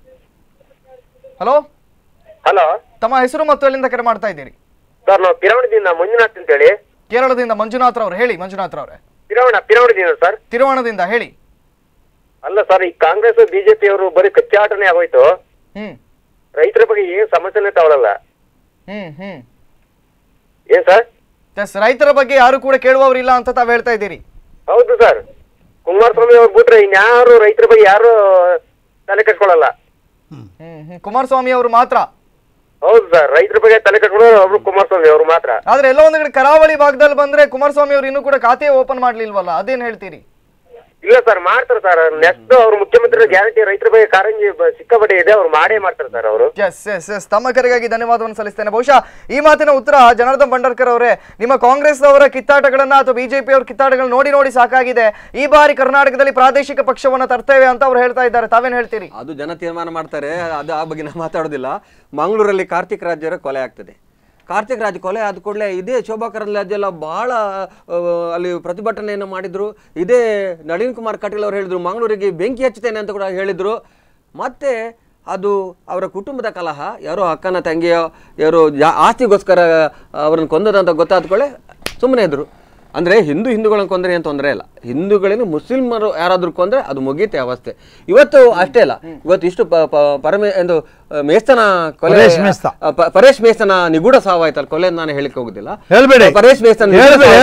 ಹಲೋ ಹಲೋ, ತಮ್ಮ ಹೆಸರು ಮತ್ತು ಎಲ್ಲಿಂದ ಕರೆ ಮಾಡ್ತಾ ಇದ್ದೀರಿ? ಸರ್, ನಾವು ಪಿರವಣದಿಂದ ಮಂಜುನಾಥ್ ಅಂತ ಹೇಳಿ. ಕೇರಳದಿಂದ ಮಂಜುನಾಥ್ ರವ್ರು ಹೇಳಿ. ಮಂಜುನಾಥ್ ರವ್ರೆ, ಪಿರವಣ ಪಿರವಣದಿಂದ ಸರ್. ತಿರುವಣದಿಂದ ಹೇಳಿ. ಅಲ್ಲ ಸರ್, ಈ ಕಾಂಗ್ರೆಸ್ ಬಿಜೆಪಿ ಅವರು ಬರೀ ಕಚ್ಚಾಟನೆ ಆಗೋಯ್ತು. ಹ್ಮ್ ರೈತರ ಬಗ್ಗೆ ಏನ್ ಸಮಸ್ಯೆನೇ ತಗೊಳಲ್ಲ. ಹ್ಮ್ ಹ್ಮ್ ಏನ್ ಸರ್? ರೈತರ ಬಗ್ಗೆ ಯಾರು ಕೂಡ ಕೇಳುವವರಿಲ್ಲ ಅಂತ ತಾವ್ ಹೇಳ್ತಾ ಇದ್ದೀರಿ. ಹೌದು ಸರ್, ಕುಮಾರಸ್ವಾಮಿ ಅವ್ರು ಬಿಟ್ರೆ ಇನ್ಯಾರು ರೈತರ ಬಗ್ಗೆ ಯಾರು ತಲೆ ಕಟ್ಕೊಳ್ಳಲ್ಲ. ಹ್ಮ್ ಕುಮಾರಸ್ವಾಮಿ ಅವರು ಮಾತ್ರ. ಹೌದು ಸರ್, ರೈತರ ಬಗ್ಗೆ ತಲೆ ಕಟ್ಕೊಳ್ಳೋರು ಅವರು ಕುಮಾರಸ್ವಾಮಿ ಅವರು ಮಾತ್ರ. ಆದ್ರೆ ಎಲ್ಲೋ ಒಂದ್ ಕಡೆ ಕರಾವಳಿ ಭಾಗದಲ್ಲಿ ಬಂದ್ರೆ ಕುಮಾರಸ್ವಾಮಿ ಅವರು ಇನ್ನೂ ಕೂಡ ಖಾತೆ ಓಪನ್ ಮಾಡ್ಲಿಲ್ವಲ್ಲ, ಅದೇನ್ ಹೇಳ್ತೀರಿ? ಇಲ್ಲ ಸರ್, ಮಾಡ್ತಾರೆ ಸರ್. ನೆಕ್ಸ್ಟ್ ಅವ್ರು ಮುಖ್ಯಮಂತ್ರಿ ಗ್ಯಾರಂಟಿ ರೈತರ ಬಗ್ಗೆ ಕಾರಂಜಿ ಸಿಕ್ಕಾಪಟ್ಟೆ ಇದೆ, ಅವ್ರು ಮಾಡೇ ಮಾಡ್ತಾರೆ ಸರ್ ಅವರು. ಎಸ್ ಎಸ್ ಎಸ್ ತಮ್ಮ ಕರೆಗಾಗಿ ಧನ್ಯವಾದವನ್ನು ಸಲ್ಲಿಸ್ತೇನೆ. ಬಹುಶಃ ಈ ಮಾತಿನ ಉತ್ತರ ಜನಾರ್ದನ್ ಬಂಡಾರ್ಕರ್ ಅವರೇ, ನಿಮ್ಮ ಕಾಂಗ್ರೆಸ್ ಅವರ ಕಿತ್ತಾಟಗಳನ್ನ ಅಥವಾ ಬಿಜೆಪಿ ಅವರ ಕಿತ್ತಾಟಗಳನ್ನ ನೋಡಿ ನೋಡಿ ಸಾಕಾಗಿದೆ, ಈ ಬಾರಿ ಕರ್ನಾಟಕದಲ್ಲಿ ಪ್ರಾದೇಶಿಕ ಪಕ್ಷವನ್ನ ತರ್ತೇವೆ ಅಂತ ಅವ್ರು ಹೇಳ್ತಾ ಇದ್ದಾರೆ. ತಾವೇನ್ ಹೇಳ್ತೀರಿ? ಅದು ಜನ ತೀರ್ಮಾನ ಮಾಡ್ತಾರೆ, ಅದು ಆ ಬಗ್ಗೆ ನಾವು ಮಾತಾಡೋದಿಲ್ಲ. ಮಂಗಳೂರಲ್ಲಿ ಕಾರ್ತಿಕ್ ರಾಜ್ಯರ ಕೊಲೆ ಆಗ್ತದೆ. ಕಾರ್ತಿಕ್ ರಾಜ್ ಕೊಲೆ ಆದ ಕೂಡಲೇ ಇದೇ ಶೋಭಾ ಕರಂದ್ಲಾಜೆ ಎಲ್ಲ ಬಹಳ ಅಲ್ಲಿ ಪ್ರತಿಭಟನೆಯನ್ನು ಮಾಡಿದ್ರು. ಇದೇ ನಳಿನ್ ಕುಮಾರ್ ಕಟೀಲ್ ಅವರು ಹೇಳಿದ್ರು ಮಂಗಳೂರಿಗೆ ಬೆಂಕಿ ಹಚ್ಚುತ್ತೇನೆ ಅಂತ ಕೂಡ ಹೇಳಿದ್ರು. ಮತ್ತೆ ಅದು ಅವರ ಕುಟುಂಬದ ಕಲಹ, ಯಾರೋ ಅಕ್ಕನ ತಂಗಿಯೋ ಯಾರೋ ಜಾ ಆಸ್ತಿಗೋಸ್ಕರ ಅವ್ರನ್ನ ಕೊಂದದಂತ ಗೊತ್ತಾದ ಕೂಡಲೇ ಸುಮ್ಮನೆ ಇದ್ರು. ಅಂದರೆ ಹಿಂದೂ ಹಿಂದೂಗಳನ್ನ ಕೊಂದರೆ ಏನು ತೊಂದರೆ ಇಲ್ಲ, ಹಿಂದೂಗಳೇನು ಮುಸ್ಲಿಮರು ಯಾರಾದರೂ ಕೊಂದರೆ ಅದು ಮುಗೀತೆ ಅವಸ್ಥೆ. ಇವತ್ತು ಅಷ್ಟೇ ಅಲ್ಲ, ಇವತ್ತು ಇಷ್ಟು ಪರಮೇ ಎಂದು ಮೇಸ್ತನ ಕೊಲೆ, ಪರೇಶ್ ಮೇಸ್ತನ ನಿಗೂಢ ಸಾವಾಯ್ತಲ್ಲ ಕೊಲೆ, ನಾನು ಹೇಳಿಕ್ಕೆ ಹೋಗುದಿಲ್ಲ. ಪರೇಶ್ ಮೇಸ್ತನ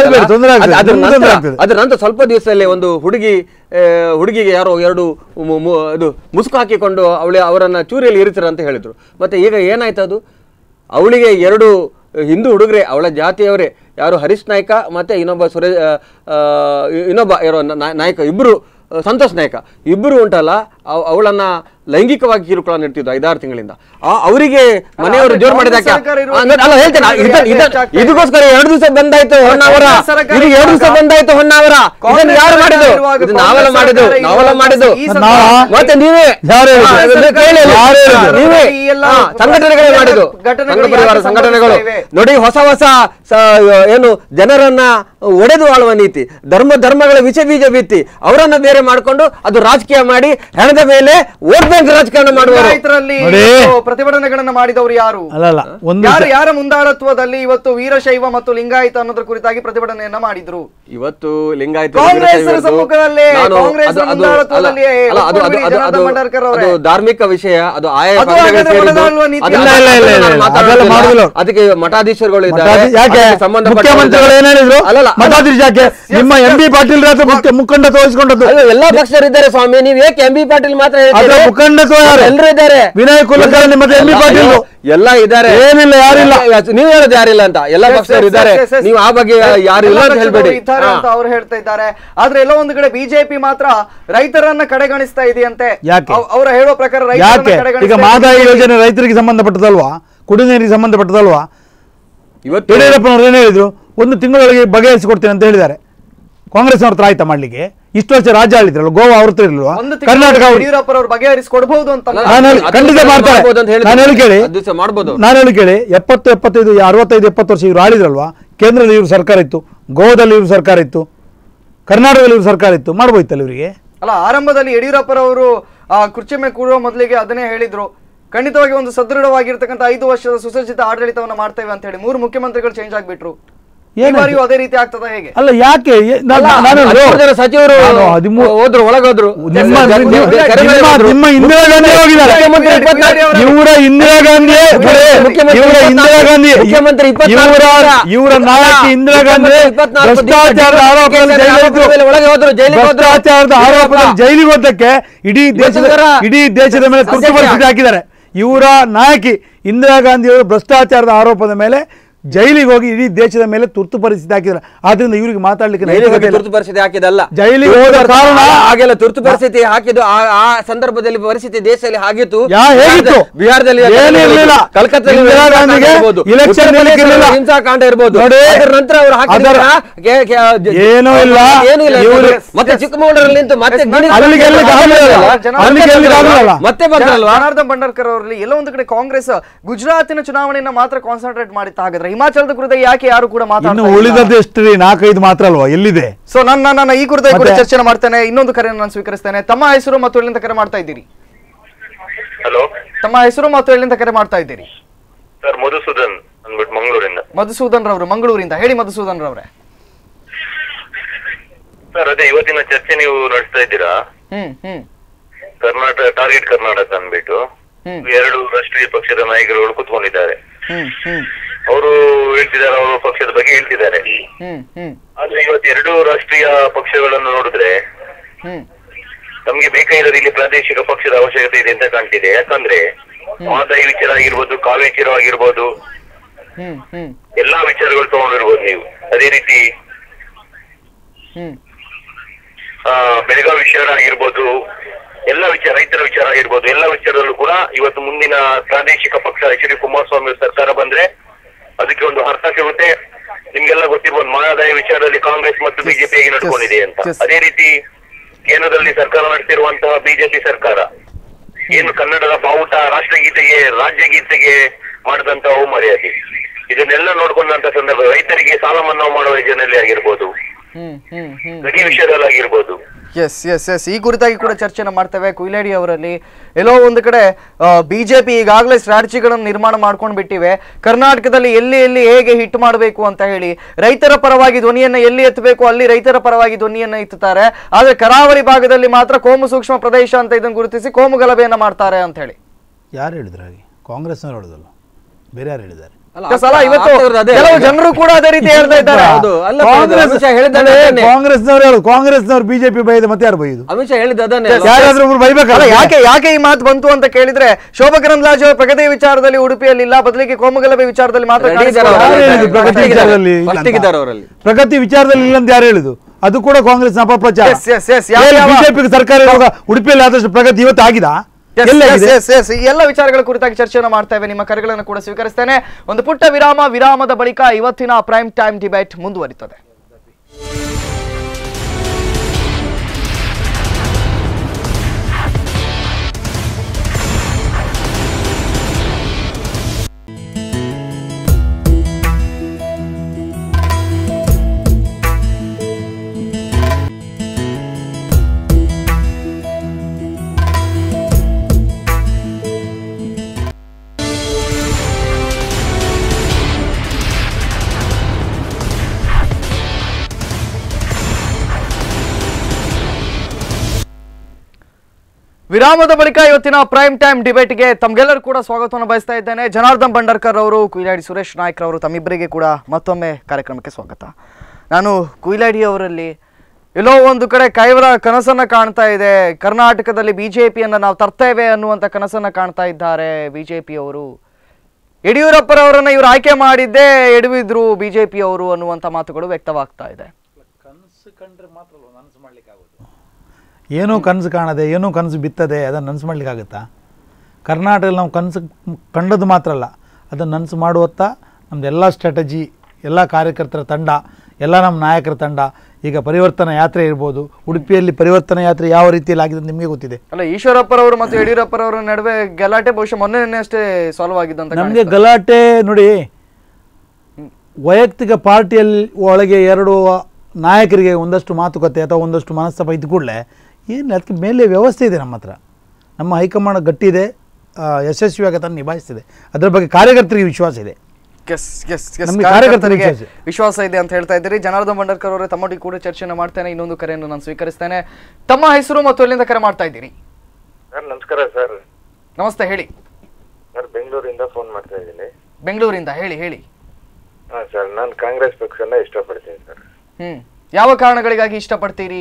ಅದ್ರ ನಂತರ ಸ್ವಲ್ಪ ದಿವಸದಲ್ಲಿ ಒಂದು ಹುಡುಗಿ ಹುಡುಗಿಗೆ ಯಾರೋ ಎರಡು ಇದು ಮುಸುಕು ಹಾಕಿಕೊಂಡು ಅವಳಿ ಅವರನ್ನ ಚೂರಿಯಲ್ಲಿ ಇರಿಸಿರ ಅಂತ ಹೇಳಿದ್ರು. ಮತ್ತೆ ಈಗ ಏನಾಯ್ತು, ಅದು ಅವಳಿಗೆ ಎರಡು ಹಿಂದೂ ಹುಡುಗರೆ, ಅವಳ ಜಾತಿಯವರೇ, ಯಾರು ಹರೀಶ್ ನಾಯ್ಕ ಮತ್ತೆ ಇನ್ನೊಬ್ಬ ಸುರೇ ಇನ್ನೊಬ್ಬ ಯಾರೋ ನಾಯಕ, ಇಬ್ಬರು ಸಂತೋಷ್ ನಾಯ್ಕ ಇಬ್ಬರು ಉಂಟಲ್ಲ, ಅವಳನ್ನ ಲೈಂಗಿಕವಾಗಿ ಕಿರುಕುಳ ನೀಡ್ತಿದ್ದು ಐದಾರು ತಿಂಗಳಿಂದ. ಅವರಿಗೆ ಮನೆಯವರು ಜೋರು ಮಾಡಿದಾಕೆ ಅಲ್ಲ ಹೇಳ್ತೇನೆ. ಇದಕ್ಕೋಸ್ಕರ ಎರಡು ದಿವಸ ಬಂದಾಯ್ತು ಹೊನ್ನಾವರ, ಇದು ಎರಡು ದಿವಸ ಬಂದಾಯ್ತು ಹೊನ್ನಾವರ. ಇದನ್ನು ಯಾರು ಮಾಡಿದ್ದು? ಇದು ನಾವೆಲ್ಲ ಮಾಡಿದ್ದು, ನಾವೆಲ್ಲ ಮಾಡಿದ್ದು. ಮತ್ತೆ ನೀವೇ ನೀವೇ ಸಂಘಟನೆಗಳೇ ಮಾಡಿದ್ದು, ಸಂಘ ಪರಿವಾರ ಸಂಘಟನೆಗಳು. ನೋಡಿ, ಹೊಸ ಹೊಸ ಏನು ಜನರನ್ನ ಒಡೆದು ಆಳುವ ನೀತಿ, ಧರ್ಮ ಧರ್ಮಗಳ ವಿಷ ಬೀಜ ಬಿತ್ತಿ ಅವರನ್ನ ಬೇರೆ ಮಾಡಿಕೊಂಡು ಅದು ರಾಜಕೀಯ ಮಾಡಿ ಹೆಣದ ಮೇಲೆ ವೋಟ್ ಬ್ಯಾಂಕ್ ರಾಜಕಾರಣ ಮಾಡುವ ಪ್ರತಿಭಟನೆಗಳನ್ನ ಮಾಡಿದವರು ಯಾರು? ಯಾರು ಯಾರ ಮುಂದಾಳತ್ವದಲ್ಲಿ ಇವತ್ತು ವೀರಶೈವ ಮತ್ತು ಲಿಂಗಾಯತ ಅನ್ನೋದ್ರ ಕುರಿತಾಗಿ ಪ್ರತಿಭಟನೆಯನ್ನ ಮಾಡಿದ್ರು? ಇವತ್ತು ಲಿಂಗಾಯತ ಅದು ಧಾರ್ಮಿಕ ವಿಷಯ, ಅದು ಆಯಾ ಅದಕ್ಕೆ ಮಠಾಧೀಶರುಗಳು ಇದ್ದಾರೆ, ಸಂಬಂಧಪಟ್ಟ ನಿಮ್ಮ ಎಂ ಬಿ ಪಾಟೀಲ್ ಮುಖಂಡ ತೋರಿಸಿಕೊಂಡದ್ದು ಎಲ್ಲ ಪಕ್ಷರಿದ್ದಾರೆ ಸ್ವಾಮಿ. ನೀವು ಏಕೆ ಎಂ ಬಿ ಪಾಟೀಲ್ ಮಾತ್ರ ಮುಖಂಡತ್ವ ಎಲ್ಲರೂ ಇದ್ದಾರೆ. ವಿನಯ್ ಕುಲಕರ್ಣಿ ಮತ್ತೆ ಎಂ ಬಿ ಪಾಟೀಲ್ ಎಲ್ಲ ಇದ್ದಾರೆ. ಏನಿಲ್ಲ, ಯಾರಿಲ್ಲ. ನೀವು ಹೇಳೋದು ಯಾರಿಲ್ಲ ಅಂತ, ಎಲ್ಲ ಪಕ್ಷರು ಇದ್ದಾರೆ. ನೀವು ಆ ಬಗ್ಗೆ ಯಾರು ಇಲ್ಲ ಅಂತ ಹೇಳ್ಬೇಡಿ ಅಂತ ಅವ್ರು ಹೇಳ್ತಾ ಇದ್ದಾರೆ. ಆದ್ರೆ ಎಲ್ಲೋ ಒಂದು ಕಡೆ ಬಿಜೆಪಿ ಮಾತ್ರ ರೈತರನ್ನ ಕಡೆಗಣಿಸ್ತಾ ಇದೆಯಂತೆ. ಅವರ ಹೇಳೋ ಪ್ರಕಾರ ಈಗ ಮಹದಾಯಿ ಯೋಜನೆ ರೈತರಿಗೆ ಸಂಬಂಧಪಟ್ಟದಲ್ವಾ, ಕುಡಿಯುವ ನೀರಿಗೆ ಸಂಬಂಧಪಟ್ಟದಲ್ವಾ? ಇವತ್ತು ಯಡಿಯೂರಪ್ಪನವ್ರು ಏನ್ ಹೇಳಿದ್ರು, ಒಂದು ತಿಂಗಳೊಳಗೆ ಬಗೆಹರಿಸಿಕೊಡ್ತೇನೆ ಅಂತ ಹೇಳಿದ್ದಾರೆ. ಕಾಂಗ್ರೆಸ್ ಅವ್ರ ಹತ್ರ ಆಯ್ತಾ ಮಾಡ್ಲಿಕ್ಕೆ? ಇಷ್ಟು ವರ್ಷ ರಾಜ್ಯ ಆಳಿದ್ರಲ್ಲ, ಗೋವಾ ಅವ್ರ ಹತ್ರ ಇರಲ್ವಾ? ಕರ್ನಾಟಕ ಬಗೆಹರಿಸಿಕೊಡ್ಬಹುದು ಅಂತ ಖಂಡಿತ ಮಾಡ್ತಾರೆ. ನಾನು ಹೇಳಿ ಕೇಳಿ ನಾನು ಹೇಳಿ ಕೇಳಿ ಎಪ್ಪತ್ತು ಎಪ್ಪತ್ತೈದು ಅರವತ್ತೈದು ಎಪ್ಪತ್ತು ವರ್ಷ ಇವ್ರು ಆಳಿದ್ರಲ್ವಾ? ಕೇಂದ್ರದಲ್ಲಿ ಇವ್ರ ಸರ್ಕಾರ ಇತ್ತು, ಗೋವಾದಲ್ಲಿ ಇವ್ರ ಸರ್ಕಾರ ಇತ್ತು, ಕರ್ನಾಟಕದಲ್ಲಿ ಇವ್ರ ಸರ್ಕಾರ ಇತ್ತು, ಮಾಡ್ಬೋಯ್ತಲ್ಲ ಇವರಿಗೆ? ಅಲ್ಲ, ಆರಂಭದಲ್ಲಿ ಯಡಿಯೂರಪ್ಪರವರು ಆ ಕುರ್ಚಿ ಮೇಲೆ ಕೂಡುವ ಮೊದಲಿಗೆ ಅದನ್ನೇ ಹೇಳಿದ್ರು, ಖಂಡಿತವಾಗಿ ಒಂದು ಸದೃಢವಾಗಿರ್ತಕ್ಕಂಥ ಐದು ವರ್ಷದ ಸುಸಜ್ಜಿತ ಆಡಳಿತವನ್ನ ಮಾಡ್ತೇವೆ ಅಂತ ಹೇಳಿ. ಮೂರು ಮುಖ್ಯಮಂತ್ರಿಗಳು ಚೇಂಜ್ ಆಗ್ಬಿಟ್ರು. ಅದೇ ರೀತಿ ಆಗ್ತದ ಹೇಗೆ? ಅಲ್ಲ, ಯಾಕೆ ಸಚಿವರು ಹೋದ್ರು, ಒಳಗೋದ್ರು. ನಿಮ್ಮ ಇಂದಿರಾ ಗಾಂಧಿ ಹೋಗಿದ್ದಾರೆ, ಇವರ ಇಂದಿರಾ ಗಾಂಧಿ ಇವರ ಇಂದಿರಾ ಗಾಂಧಿ ಇವರ ನಾಯಕಿ ಇಂದಿರಾ ಗಾಂಧಿ ಭ್ರಷ್ಟಾಚಾರದ ಆರೋಪದಲ್ಲಿ ಭ್ರಷ್ಟಾಚಾರದ ಆರೋಪದಲ್ಲಿ ಜೈಲಿಗೆ ಹೋದಕ್ಕೆ ಇಡೀ ದೇಶದ ಇಡೀ ದೇಶದ ಮೇಲೆ ತುರ್ತು ಪರಿಸ್ಥಿತಿ ಹಾಕಿದ್ದಾರೆ. ಇವರ ನಾಯಕಿ ಇಂದಿರಾ ಗಾಂಧಿಯವರು ಭ್ರಷ್ಟಾಚಾರದ ಆರೋಪದ ಮೇಲೆ ಜೈಲಿಗೆ ಹೋಗಿ ಇಡೀ ದೇಶದ ಮೇಲೆ ತುರ್ತು ಪರಿಸ್ಥಿತಿ ಹಾಕಿದ್ರು. ಆದ್ರಿಂದ ಇವರಿಗೆ ಮಾತಾಡ್ಲಿಕ್ಕೆ ತುರ್ತು ಪರಿಸ್ಥಿತಿ ಹಾಕಿದಲ್ಲ, ಜೈಲಿಗೆ ಹೋದ ಕಾರಣ ಹಾಗೆಲ್ಲ ತುರ್ತು ಪರಿಸ್ಥಿತಿ ಹಾಕಿದ್ದು ಆ ಸಂದರ್ಭದಲ್ಲಿ ಪರಿಸ್ಥಿತಿ ದೇಶದಲ್ಲಿ ಆಗಿತ್ತು. ಹೇಗಿತ್ತು? ಬಿಹಾರದಲ್ಲಿ ಏನಿರಲಿಲ್ಲ, ಕಲ್ಕತ್ತಾದಲ್ಲಿ ಇಂದಿರಾ ಗಾಂಧಿಗೆ ಇಲೆಕ್ಷನ್ ಹಿಂಸಾಕಾಂಡ ಇರ್ಬೋದು. ನಂತರ ಅವರು ಏನೂ ಇಲ್ಲ, ಏನೂ ಇಲ್ಲ. ಮತ್ತೆ ಚಿಕ್ಕಮಗಳೂರಲ್ಲಿ ನಿಂತು ಮತ್ತೆ ಮತ್ತೆ ಬಂದ್ರಲ್ವಾ ಜನಾರ್ದನ್ ಬಂಡಾರ್ಕರ್ ಅವರಲ್ಲಿ ಎಲ್ಲೋ ಒಂದು ಕಡೆ ಕಾಂಗ್ರೆಸ್ ಗುಜರಾತಿನ ಚುನಾವಣೆಯನ್ನ ಮಾತ್ರ ಕಾನ್ಸಂಟ್ರೇಟ್ ಮಾಡಿತ್ತು. ಹಾಗಾದ್ರೆ ಹಿಮಾಚಲದ ಕುರಿತು ಯಾಕೆ ಯಾರು ಕೂಡ ಮಾತಾಡ್ತಾ ಉಳಿದದೆಷ್ಟ್ರಿ ನಾಲ್ಕೈದು ಮಾತ್ರ ಅಲ್ವಾ ಎಲ್ಲಿದೆ? ಸೊ ನನ್ನ ನಾನು ಈ ಕುರಿತು ಕೂಡ ಚರ್ಚೆ ಮಾಡ್ತೇನೆ. ಇನ್ನೊಂದು ಕರೆಯನ್ನು ನಾನು ಸ್ವೀಕರಿಸ್ತೇನೆ. ತಮ್ಮ ಹೆಸರು ಮತ್ತು ಎಲ್ಲಿಂದ ಕರೆ ಮಾಡ್ತಾ ಇದ್ದೀರಿ? ಹಲೋ, ತಮ್ಮ ಹೆಸರು ಮತ್ತು ಎಲ್ಲಿಂದ ಕರೆ ಮಾಡ್ತಾ ಇದ್ದೀರಿ? ಸರ್ ಮಧುಸೂದನ್ ಅಂದ್ಬಿಟ್ಟು ಮಂಗಳೂರಿಂದ. ಮಧುಸೂದನ್ ರವರು ಮಂಗಳೂರಿಂದ. ಹೇಳಿ ಮಧುಸೂದನ್ ರವರೇ. ಸರ್ ಅದೇ ಇವತ್ತಿನ ಚರ್ಚೆ ನೀವು ನಡೆಸ್ತಾ ಇದ್ದೀರಾ, ಹ್ಮ್ ಹ್ಮ್ ಕರ್ನಾಟಕ ಟಾರ್ಗೆಟ್ ಕರ್ನಾಟಕ ಅಂದ್ಬಿಟ್ಟು ಎರಡು ರಾಷ್ಟ್ರೀಯ ಪಕ್ಷದ ನಾಯಕರುಗಳು ಕುತ್ಕೊಂಡಿದ್ದಾರೆ. ಹ್ಮ್ ಹ್ಮ್ ಅವರು ಹೇಳ್ತಿದ್ದಾರೆ, ಅವರ ಪಕ್ಷದ ಬಗ್ಗೆ ಹೇಳ್ತಿದ್ದಾರೆ. ಹ್ಮ್ ಹ್ಮ್ ಆದ್ರೆ ಇವತ್ತು ಎರಡು ರಾಷ್ಟ್ರೀಯ ಪಕ್ಷಗಳನ್ನು ನೋಡಿದ್ರೆ ಹ್ಮ್ ನಮ್ಗೆ ಬೇಕಾಗಿರೋದು ಇಲ್ಲಿ ಪ್ರಾದೇಶಿಕ ಪಕ್ಷದ ಅವಶ್ಯಕತೆ ಇದೆ ಅಂತ ಕಾಣ್ತಿದೆ. ಯಾಕಂದ್ರೆ ಮಹದಾಯಿ ವಿಚಾರ ಆಗಿರ್ಬೋದು, ಕಾವೇರಿ ವಿಚಾರ ಆಗಿರ್ಬೋದು, ಹ್ಮ್ ಹ್ಮ್ ಎಲ್ಲಾ ವಿಚಾರಗಳು ತಗೊಂಡಿರ್ಬೋದು ನೀವು. ಅದೇ ರೀತಿ ಹ್ಮ್ ಆ ಬೆಳಗಾವಿ ವಿಚಾರ ಆಗಿರ್ಬೋದು, ಎಲ್ಲ ವಿಚಾರ, ರೈತರ ವಿಚಾರ ಆಗಿರ್ಬೋದು, ಎಲ್ಲ ವಿಚಾರದಲ್ಲೂ ಕೂಡ ಇವತ್ತು ಮುಂದಿನ ಪ್ರಾದೇಶಿಕ ಪಕ್ಷ ಎಚ್ ಡಿ ಕುಮಾರಸ್ವಾಮಿ ಸರ್ಕಾರ ಬಂದ್ರೆ ಅದಕ್ಕೆ ಒಂದು ಅರ್ಥ ಸಿಗುತ್ತೆ. ನಿಮ್ಗೆಲ್ಲ ಗೊತ್ತಿರ್ಬೋದು ಮಹದಾಯಿ ವಿಚಾರದಲ್ಲಿ ಕಾಂಗ್ರೆಸ್ ಮತ್ತು ಬಿಜೆಪಿ ಹೇಗೆ ನಡ್ಕೊಂಡಿದೆ ಅಂತ. ಅದೇ ರೀತಿ ಕೇಂದ್ರದಲ್ಲಿ ಸರ್ಕಾರ ನಡೆಸಿರುವಂತಹ ಬಿಜೆಪಿ ಸರ್ಕಾರ ಏನು ಕನ್ನಡದ ಬಾವುಟ ರಾಷ್ಟ್ರಗೀತೆಗೆ ರಾಜ್ಯಗೀತೆಗೆ ಮಾಡಿದಂತ ಅವಮರ್ಯಾದೆ, ಇದನ್ನೆಲ್ಲ ನೋಡ್ಕೊಂಡಂತ ಸಂದರ್ಭ ರೈತರಿಗೆ ಸಾಲ ಮನ್ನಾ ಮಾಡುವ ಯೋಜನೆಯಲ್ಲಿ ಆಗಿರ್ಬೋದು, ಗಡಿ ವಿಷಯದಲ್ಲಿ ಆಗಿರ್ಬೋದು. ಎಸ್ ಎಸ್ ಎಸ್ ಈ ಕುರಿತಾಗಿ ಕೂಡ ಚರ್ಚೆನ ಮಾಡ್ತೇವೆ. ಕುಯಿಲೇಡಿ ಅವರಲ್ಲಿ ಎಲ್ಲೋ ಒಂದು ಕಡೆ ಬಿಜೆಪಿ ಈಗಾಗಲೇ ಸ್ಟ್ರಾಟಜಿಗಳನ್ನು ನಿರ್ಮಾಣ ಮಾಡ್ಕೊಂಡು ಬಿಟ್ಟಿವೆ. ಕರ್ನಾಟಕದಲ್ಲಿ ಎಲ್ಲಿ ಎಲ್ಲಿ ಹೇಗೆ ಹಿಟ್ ಮಾಡಬೇಕು ಅಂತ ಹೇಳಿ ರೈತರ ಪರವಾಗಿ ಧ್ವನಿಯನ್ನ ಎಲ್ಲಿ ಎತ್ತಬೇಕು ಅಲ್ಲಿ ರೈತರ ಪರವಾಗಿ ಧ್ವನಿಯನ್ನ ಎತ್ತುತ್ತಾರೆ. ಆದ್ರೆ ಕರಾವಳಿ ಭಾಗದಲ್ಲಿ ಮಾತ್ರ ಕೋಮು ಸೂಕ್ಷ್ಮ ಪ್ರದೇಶ ಅಂತ ಇದನ್ನು ಗುರುತಿಸಿ ಕೋಮು ಗಲಭೆಯನ್ನ ಮಾಡ್ತಾರೆ ಅಂತ ಹೇಳಿ ಯಾರು ಹೇಳಿದ್ರು? ಹಾಗೆ ಕಾಂಗ್ರೆಸ್ನವರು ಹೇಳೋದಲ್ಲ, ಬೇರೆ ಯಾರು ಹೇಳಿದ್ದಾರೆ? ಕೆಲವು ಜನರು ಕೂಡ ಅದೇ ರೀತಿ ಹೇಳ್ತಾ ಇದ್ದಾರೆ. ಕಾಂಗ್ರೆಸ್ನವ್ರು ಹೇಳುದು, ಕಾಂಗ್ರೆಸ್ನವ್ರು ಬಿಜೆಪಿ ಬೈದ ಮತ್ತೆ ಯಾರು ಬೈದು? ಅಮಿತ್ ಶಾ ಹೇಳಿದ ಯಾರಾದ್ರೂ ಬೈಬೇಕಲ್ಲ. ಯಾಕೆ ಯಾಕೆ ಈ ಮಾತು ಬಂತು ಅಂತ ಕೇಳಿದ್ರೆ ಶೋಭಾ ಕರಂದ್ಲಾಜೆ ಅವರು ಪ್ರಗತಿ ವಿಚಾರದಲ್ಲಿ ಉಡುಪಿಯಲ್ಲಿ ಇಲ್ಲ, ಬದಲಿಗೆ ಕೋಮು ಗಲಭೆ ವಿಚಾರದಲ್ಲಿ ಮಾತ್ರ ಪ್ರಗತಿ ವಿಚಾರದಲ್ಲಿ ಪ್ರಗತಿ ವಿಚಾರದಲ್ಲಿ ಇಲ್ಲ ಅಂತ ಯಾರು ಹೇಳಿದು? ಅದು ಕೂಡ ಕಾಂಗ್ರೆಸ್ನ ಅಪಪ್ರಚಾರ. ಬಿಜೆಪಿ ಸರ್ಕಾರ ಇರುವಾಗ ಉಡುಪಿಯಲ್ಲಿ ಆದಷ್ಟು ಪ್ರಗತಿ ಇವತ್ತು ಆಗಿದೆ. ಎಲ್ಲ ವಿಚಾರಗಳ ಕುರಿತಾಗಿ ಚರ್ಚೆಯನ್ನು ಮಾಡ್ತೇವೆ. ನಿಮ್ಮ ಕರೆಗಳನ್ನು ಕೂಡ ಸ್ವೀಕರಿಸ್ತೇನೆ. ಒಂದು ಪುಟ್ಟ ವಿರಾಮ. ವಿರಾಮದ ಬಳಿಕ ಇವತ್ತಿನ ಪ್ರೈಮ್ ಟೈಮ್ ಡಿಬೇಟ್ ಮುಂದುವರಿತದೆ. ವಿರಾಮದ ಬಳಿಕ ಇವತ್ತಿನ ಪ್ರೈಮ್ ಟೈಮ್ ಡಿಬೇಟ್ಗೆ ತಮಗೆಲ್ಲರೂ ಕೂಡ ಸ್ವಾಗತವನ್ನು ಬಯಸ್ತಾ ಇದ್ದೇನೆ. ಜನಾರ್ದನ್ ಬಂಡಾರ್ಕರ್ ಅವರು, ಕುಯಿಲಾಡಿ ಸುರೇಶ್ ನಾಯ್ಕ್ ಅವರು, ತಮ್ಮಿಬ್ಬರಿಗೆ ಕೂಡ ಮತ್ತೊಮ್ಮೆ ಕಾರ್ಯಕ್ರಮಕ್ಕೆ ಸ್ವಾಗತ. ನಾನು ಕುಯಿಲಾಡಿ ಅವರಲ್ಲಿ ಎಲ್ಲೋ ಒಂದು ಕಡೆ ಕೈವರ ಕನಸನ್ನು ಕಾಣ್ತಾ ಇದೆ. ಕರ್ನಾಟಕದಲ್ಲಿ ಬಿಜೆಪಿಯನ್ನು ನಾವು ತರ್ತೇವೆ ಅನ್ನುವಂಥ ಕನಸನ್ನು ಕಾಣ್ತಾ ಇದ್ದಾರೆ ಬಿಜೆಪಿಯವರು. ಯಡಿಯೂರಪ್ಪರವರನ್ನು ಇವರು ಆಯ್ಕೆ ಮಾಡಿದ್ದೇ ಎಡವಿದ್ರು ಬಿಜೆಪಿಯವರು ಅನ್ನುವಂಥ ಮಾತುಗಳು ವ್ಯಕ್ತವಾಗ್ತಾ ಇದೆ. ಕನಸು ಕಂಡ್ರೆ ಮಾತ್ರ ನನಸು ಮಾಡ್ಲಿಕ್ಕೆ ಆಗೋದು. ಏನೋ ಕನಸು ಕಾಣದೆ, ಏನೋ ಕನಸು ಬಿತ್ತದೆ, ಅದನ್ನು ನನಸು ಮಾಡ್ಲಿಕ್ಕಾಗುತ್ತಾ? ಕರ್ನಾಟಕದಲ್ಲಿ ನಾವು ಕನಸು ಕಂಡದ್ದು ಮಾತ್ರ ಅಲ್ಲ, ಅದನ್ನು ನನಸು ಮಾಡುವತ್ತ ನಮ್ಮದು ಎಲ್ಲ ಸ್ಟ್ರಾಟಜಿ, ಎಲ್ಲ ಕಾರ್ಯಕರ್ತರ ತಂಡ, ಎಲ್ಲ ನಮ್ಮ ನಾಯಕರ ತಂಡ. ಈಗ ಪರಿವರ್ತನಾ ಯಾತ್ರೆ ಇರ್ಬೋದು, ಉಡುಪಿಯಲ್ಲಿ ಪರಿವರ್ತನಾ ಯಾತ್ರೆ ಯಾವ ರೀತಿಯಲ್ಲಿ ಆಗಿದೆ ನಿಮಗೆ ಗೊತ್ತಿದೆ ಅಲ್ಲ. ಈಶ್ವರಪ್ಪರವರು ಮತ್ತು ಯಡಿಯೂರಪ್ಪರವರ ನಡುವೆ ಗಲಾಟೆ ಬಹುಶಃ ಮೊನ್ನೆ ಅಷ್ಟೇ ಸಾಲ್ವ್ ಆಗಿದ್ದಂತ ನಮಗೆ ಗಲಾಟೆ ನೋಡಿ. ವೈಯಕ್ತಿಕ ಪಾರ್ಟಿಯಲ್ಲಿ ಒಳಗೆ ಎರಡು ನಾಯಕರಿಗೆ ಒಂದಷ್ಟು ಮಾತುಕತೆ ಅಥವಾ ಒಂದಷ್ಟು ಮನಸ್ತಾಪ ಇದ್ದ ಕೂಡಲೇ ಏನು ಅದಕ್ಕೆ ಮೇಲೆ ವ್ಯವಸ್ಥೆ ಇದೆ ನಮ್ಮ ಹತ್ರ. ನಮ್ಮ ಹೈಕಮಾಂಡ್ ಗಟ್ಟಿದೆ, ಯಶಸ್ವಿಯಾಗಿ ಅದನ್ನು ನಿಭಾಯಿಸ್ತಿದೆ. ಅದರ ಬಗ್ಗೆ ಕಾರ್ಯಕರ್ತರಿಗೆ ವಿಶ್ವಾಸ ಇದೆ, ಕಾರ್ಯಕರ್ತರಿಗೆ ವಿಶ್ವಾಸ ಇದೆ ಅಂತ ಹೇಳ್ತಾ ಇದ್ದೀರಿ. ಜನಾರ್ದನ್ ಬಂಡಾರ್ಕರ್ ಅವರೇ, ತಮ್ಮೊಟ್ಟಿಗೆ ಕೂಡ ಚರ್ಚೆಯನ್ನು ಮಾಡ್ತೇನೆ. ಇನ್ನೊಂದು ಕರೆಯನ್ನು ನಾನು ಸ್ವೀಕರಿಸ್ತೇನೆ. ತಮ್ಮ ಹೆಸರು ಮತ್ತು ಎಲ್ಲಿಂದ ಕರೆ ಮಾಡ್ತಾ ಇದ್ದೀರಿ? ಸರ್ ನಮಸ್ಕಾರ. ಸರ್ ನಮಸ್ತೆ, ಹೇಳಿ. ಸರ್ ಬೆಂಗಳೂರಿಂದ ಫೋನ್ ಮಾಡ್ತಾ ಇದ್ದೀನಿ. ಬೆಂಗಳೂರಿಂದ ಹೇಳಿ ಹೇಳಿ. ಹಾ ಸರ್, ನಾನು ಕಾಂಗ್ರೆಸ್ ಪಕ್ಷನ ಇಷ್ಟಪಡ್ತೀನಿ ಸರ್. ಹ್ಮ್ ಯಾವ ಕಾರಣಗಳಿಗಾಗಿ ಇಷ್ಟಪಡ್ತೀರಿ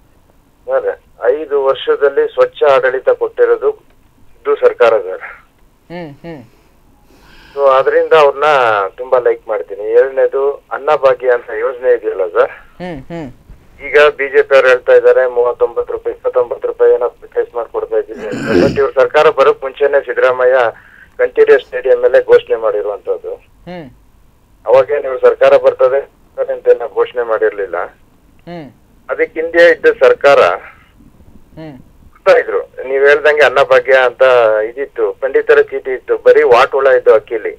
ಸರ್? ಐದು ವರ್ಷದಲ್ಲಿ ಸ್ವಚ್ಛ ಆಡಳಿತ ಕೊಟ್ಟಿರೋದು ಇದು ಸರ್ಕಾರ ಸರ್. ಹ್ಮ್ ಹ್ಮ್ ಸೊ ಅದರಿಂದ ಅವ್ರನ್ನ ತುಂಬಾ ಲೈಕ್ ಮಾಡ್ತೀನಿ. ಎರಡನೇದು ಅನ್ನಭಾಗ್ಯ ಅಂತ ಯೋಜನೆ ಇದೆಯಲ್ಲ ಸರ್, ಹ್ಮ್ ಹ್ಮ್ ಈಗ ಬಿಜೆಪಿ ಅವ್ರು ಹೇಳ್ತಾ ಇದ್ದಾರೆ ಮೂವತ್ತೊಂಬತ್ತು ರೂಪಾಯಿ ಇಪ್ಪತ್ತೊಂಬತ್ತು ರೂಪಾಯಿ ಏನೋ ಪರ್ಚೇಸ್ ಮಾಡ್ಕೊಡ್ತಾ ಇದ್ದೀವಿ. ಬಟ್ ಇವ್ರ ಸರ್ಕಾರ ಬರೋಕ್ ಮುಂಚೆನೆ ಸಿದ್ದರಾಮಯ್ಯ ಕಂಟಿನ್ಯೂಸ್ ಸ್ಟೇಡಿಯಂ ಮೇಲೆ ಘೋಷಣೆ ಮಾಡಿರುವಂತದ್ದು. ಹ್ಮ್ ಅವಾಗೇನು ಇವ್ರ ಸರ್ಕಾರ ಬರ್ತದೆ ಅಂತ ಘೋಷಣೆ ಮಾಡಿರ್ಲಿಲ್ಲ. ಹ್ಮ್ ಅದಕ್ಕೆ ಹಿಂದೆ ಇದ್ದ ಸರ್ಕಾರ ಹ್ಮ್ ಇದ್ರು, ನೀವ್ ಹೇಳ್ದಂಗೆ ಅನ್ನಭಾಗ್ಯ ಅಂತ ಇದಿತ್ತು, ಪಂಡಿತರ ಚೀಟಿ ಇತ್ತು, ಬರೀ ವಾಟ್ ಹುಳ ಇದ್ದು ಅಕ್ಕಿಲಿ.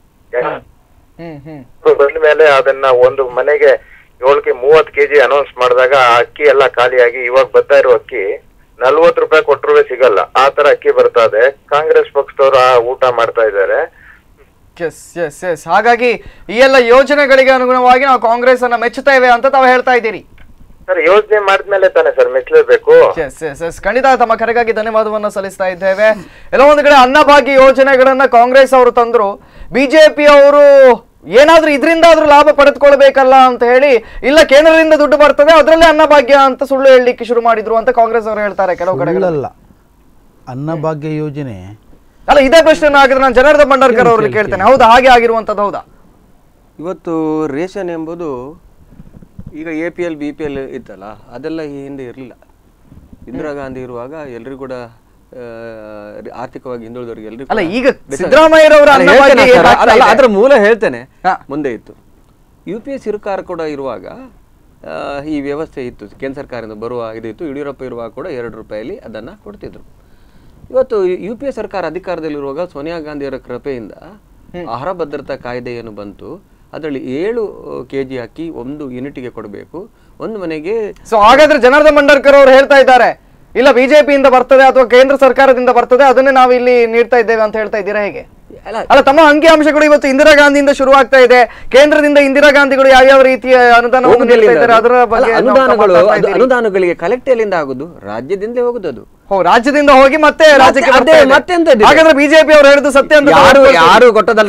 ಹ್ಮ್ ಹ್ಮ್ ಬಂದ ಮೇಲೆ ಅದನ್ನ ಒಂದು ಮನೆಗೆ ಏಳ್ಕೆ ಮೂವತ್ ಕೆಜಿ ಅನೌನ್ಸ್ ಮಾಡಿದಾಗ ಆ ಅಕ್ಕಿ ಎಲ್ಲ ಖಾಲಿಯಾಗಿ ಇವಾಗ ಬರ್ತಾ ಇರೋ ಅಕ್ಕಿ ನಲ್ವತ್ ರೂಪಾಯಿ ಕೊಟ್ಟರು ಸಿಗಲ್ಲ, ಆ ತರ ಅಕ್ಕಿ ಬರ್ತಾ ಇದೆ. ಕಾಂಗ್ರೆಸ್ ಪಕ್ಷದವ್ರು ಆ ಊಟ ಮಾಡ್ತಾ ಇದ್ದಾರೆ. ಎಸ್ ಎಸ್ ಎಸ್ ಹಾಗಾಗಿ ಈ ಎಲ್ಲ ಯೋಜನೆಗಳಿಗೆ ಅನುಗುಣವಾಗಿ ನಾವು ಕಾಂಗ್ರೆಸ್ ಅನ್ನ ಮೆಚ್ಚುತ್ತೇವೆ ಅಂತ ತಾವು ಹೇಳ್ತಾ ಇದ್ದೀರಿ. ಸರ್ ಯೋಜನೆ ಮಾಡಿದ್ಮೇಲೆ ತಾನೆ ಸರ್ ಮೆಚ್ಚಲೇಬೇಕು. ಎಸ್ ಎಸ್ ಎಸ್ ಖಂಡಿತ ತಮ್ಮ ಕರೆಗಾಗಿ ಧನ್ಯವಾದವನ್ನ ಸಲ್ಲಿಸ್ತಾ ಇದ್ದೇವೆ. ಎಲ್ಲ ಒಂದು ಕಡೆ ಅನ್ನಭಾಗ್ಯ ಯೋಜನೆಗಳನ್ನ ಕಾಂಗ್ರೆಸ್ ಅವರು ತಂದ್ರು, ಬಿಜೆಪಿ ಅವರು ಏನಾದ್ರೂ ಇದರಿಂದ ಆದ್ರೂ ಲಾಭ ಪಡೆದುಕೊಳ್ಬೇಕಲ್ಲ ಅಂತ ಹೇಳಿ ಇಲ್ಲ ಕೇಂದ್ರದಿಂದ ದುಡ್ಡು ಬರ್ತದೆ ಅದರಲ್ಲೇ ಅನ್ನಭಾಗ್ಯ ಅಂತ ಸುಳ್ಳು ಹೇಳಲಿಕ್ಕೆ ಶುರು ಮಾಡಿದ್ರು ಅಂತ ಕಾಂಗ್ರೆಸ್ ಅವರು ಹೇಳ್ತಾರೆ ಕೆಲವು ಕಡೆಗಳಲ್ಲ. ಅನ್ನಭಾಗ್ಯ ಯೋಜನೆ ಅಲ್ಲ ಇದೇ ಪ್ರಶ್ನೆ ಆಗಿದ್ರೆ ನಾನು ಜನಾರ್ದನ್ ಭಂಡಾರ್ಕರ್ ಅವ್ರಿಗೆ ಕೇಳ್ತೇನೆ, ಹೌದಾ ಹಾಗೆ ಆಗಿರುವಂತದ್ದು ಹೌದಾ? ಇವತ್ತು ರೇಷನ್ ಎಂಬುದು ಈಗ A P L B P L ಇತ್ತಲ್ಲ, ಅದೆಲ್ಲ ಈ ಹಿಂದೆ ಇರಲಿಲ್ಲ. ಇಂದಿರಾ ಗಾಂಧಿ ಇರುವಾಗ ಎಲ್ರಿಗೂ ಕೂಡ ಆರ್ಥಿಕವಾಗಿ ಹಿಂದುಳಿದವರಿಗೆ ಎಲ್ರಿಗೂ ಅಲ್ಲ ಈಗ ಸಿದ್ದರಾಮಯ್ಯರವರ ಅದರ ಮೂಲ ಹೇಳ್ತೇನೆ ಮುಂದೆ ಇತ್ತು. ಯು ಪಿ ಎ ಸರ್ಕಾರ ಕೂಡ ಇರುವಾಗ ಈ ವ್ಯವಸ್ಥೆ ಇತ್ತು, ಕೇಂದ್ರ ಸರ್ಕಾರದಿಂದ ಬರುವ ಇದು ಇತ್ತು. ಯಡಿಯೂರಪ್ಪ ಇರುವಾಗ ಕೂಡ ಎರಡು ರೂಪಾಯಲ್ಲಿ ಅದನ್ನು ಕೊಡ್ತಿದ್ರು. ಇವತ್ತು ಯು ಪಿ ಎ ಸರ್ಕಾರ ಅಧಿಕಾರದಲ್ಲಿರುವಾಗ ಸೋನಿಯಾ ಗಾಂಧಿಯವರ ಕೃಪೆಯಿಂದ ಆಹಾರ ಭದ್ರತಾ ಕಾಯ್ದೆ ಏನು ಬಂತು, ಅದರಲ್ಲಿ ಏಳು ಕೆ ಜಿ ಅಕ್ಕಿ ಒಂದು ಯೂನಿಟ್ಗೆ ಕೊಡಬೇಕು ಒಂದು ಮನೆಗೆ. ಸೊ ಹಾಗಾದ್ರೆ ಜನಾರ್ದನ್ ಭಂಡಾರ್ಕರ್ ಅವರು ಹೇಳ್ತಾ ಇದ್ದಾರೆ ಇಲ್ಲ ಬಿಜೆಪಿಯಿಂದ ಬರ್ತದೆ ಅಥವಾ ಕೇಂದ್ರ ಸರ್ಕಾರದಿಂದ ಬರ್ತದೆ ಅದನ್ನೇ ನಾವು ಇಲ್ಲಿ ನೀಡ್ತಾ ಇದ್ದೇವೆ ಅಂತ ಹೇಳ್ತಾ ಇದ್ದೀರಾ ಹೇಗೆ? ಅಲ್ಲ ತಮ್ಮ ಅಂಕಿ ಅಂಶಗಳು ಇವತ್ತು ಇಂದಿರಾ ಗಾಂಧಿಯಿಂದ ಶುರುವಾಗ್ತಾ ಇದೆ, ಕೇಂದ್ರದಿಂದ ಇಂದಿರಾ ಗಾಂಧಿಗಳು ಯಾವ್ಯಾವ ರೀತಿಯ ಅನುದಾನವನ್ನು ನೀಡ್ತಾ ಇದ್ದಾರೆ ಅದರ ಬಗ್ಗೆ ಅನುದಾನಗಳು ಅನುದಾನಗಳಿಗೆ ಕಲೆಕ್ಟ್ ಎಲ್ಲಿಂದ ಆಗುದು, ರಾಜ್ಯದಿಂದಲೇ ಹೋಗುದು. ಅದು ರಾಜ್ಯದಿಂದ ಹೋಗಿ ಮತ್ತೆ ರಾಜ್ಯಕ್ಕೆ ಹಾಗಾದ್ರೆ ಬಿಜೆಪಿ ಅವರು ಹೇಳಿದ್ದು ಸತ್ಯ ಅಂತ ಯಾರು ಯಾರು ಕೊಟ್ಟದಲ್ಲ,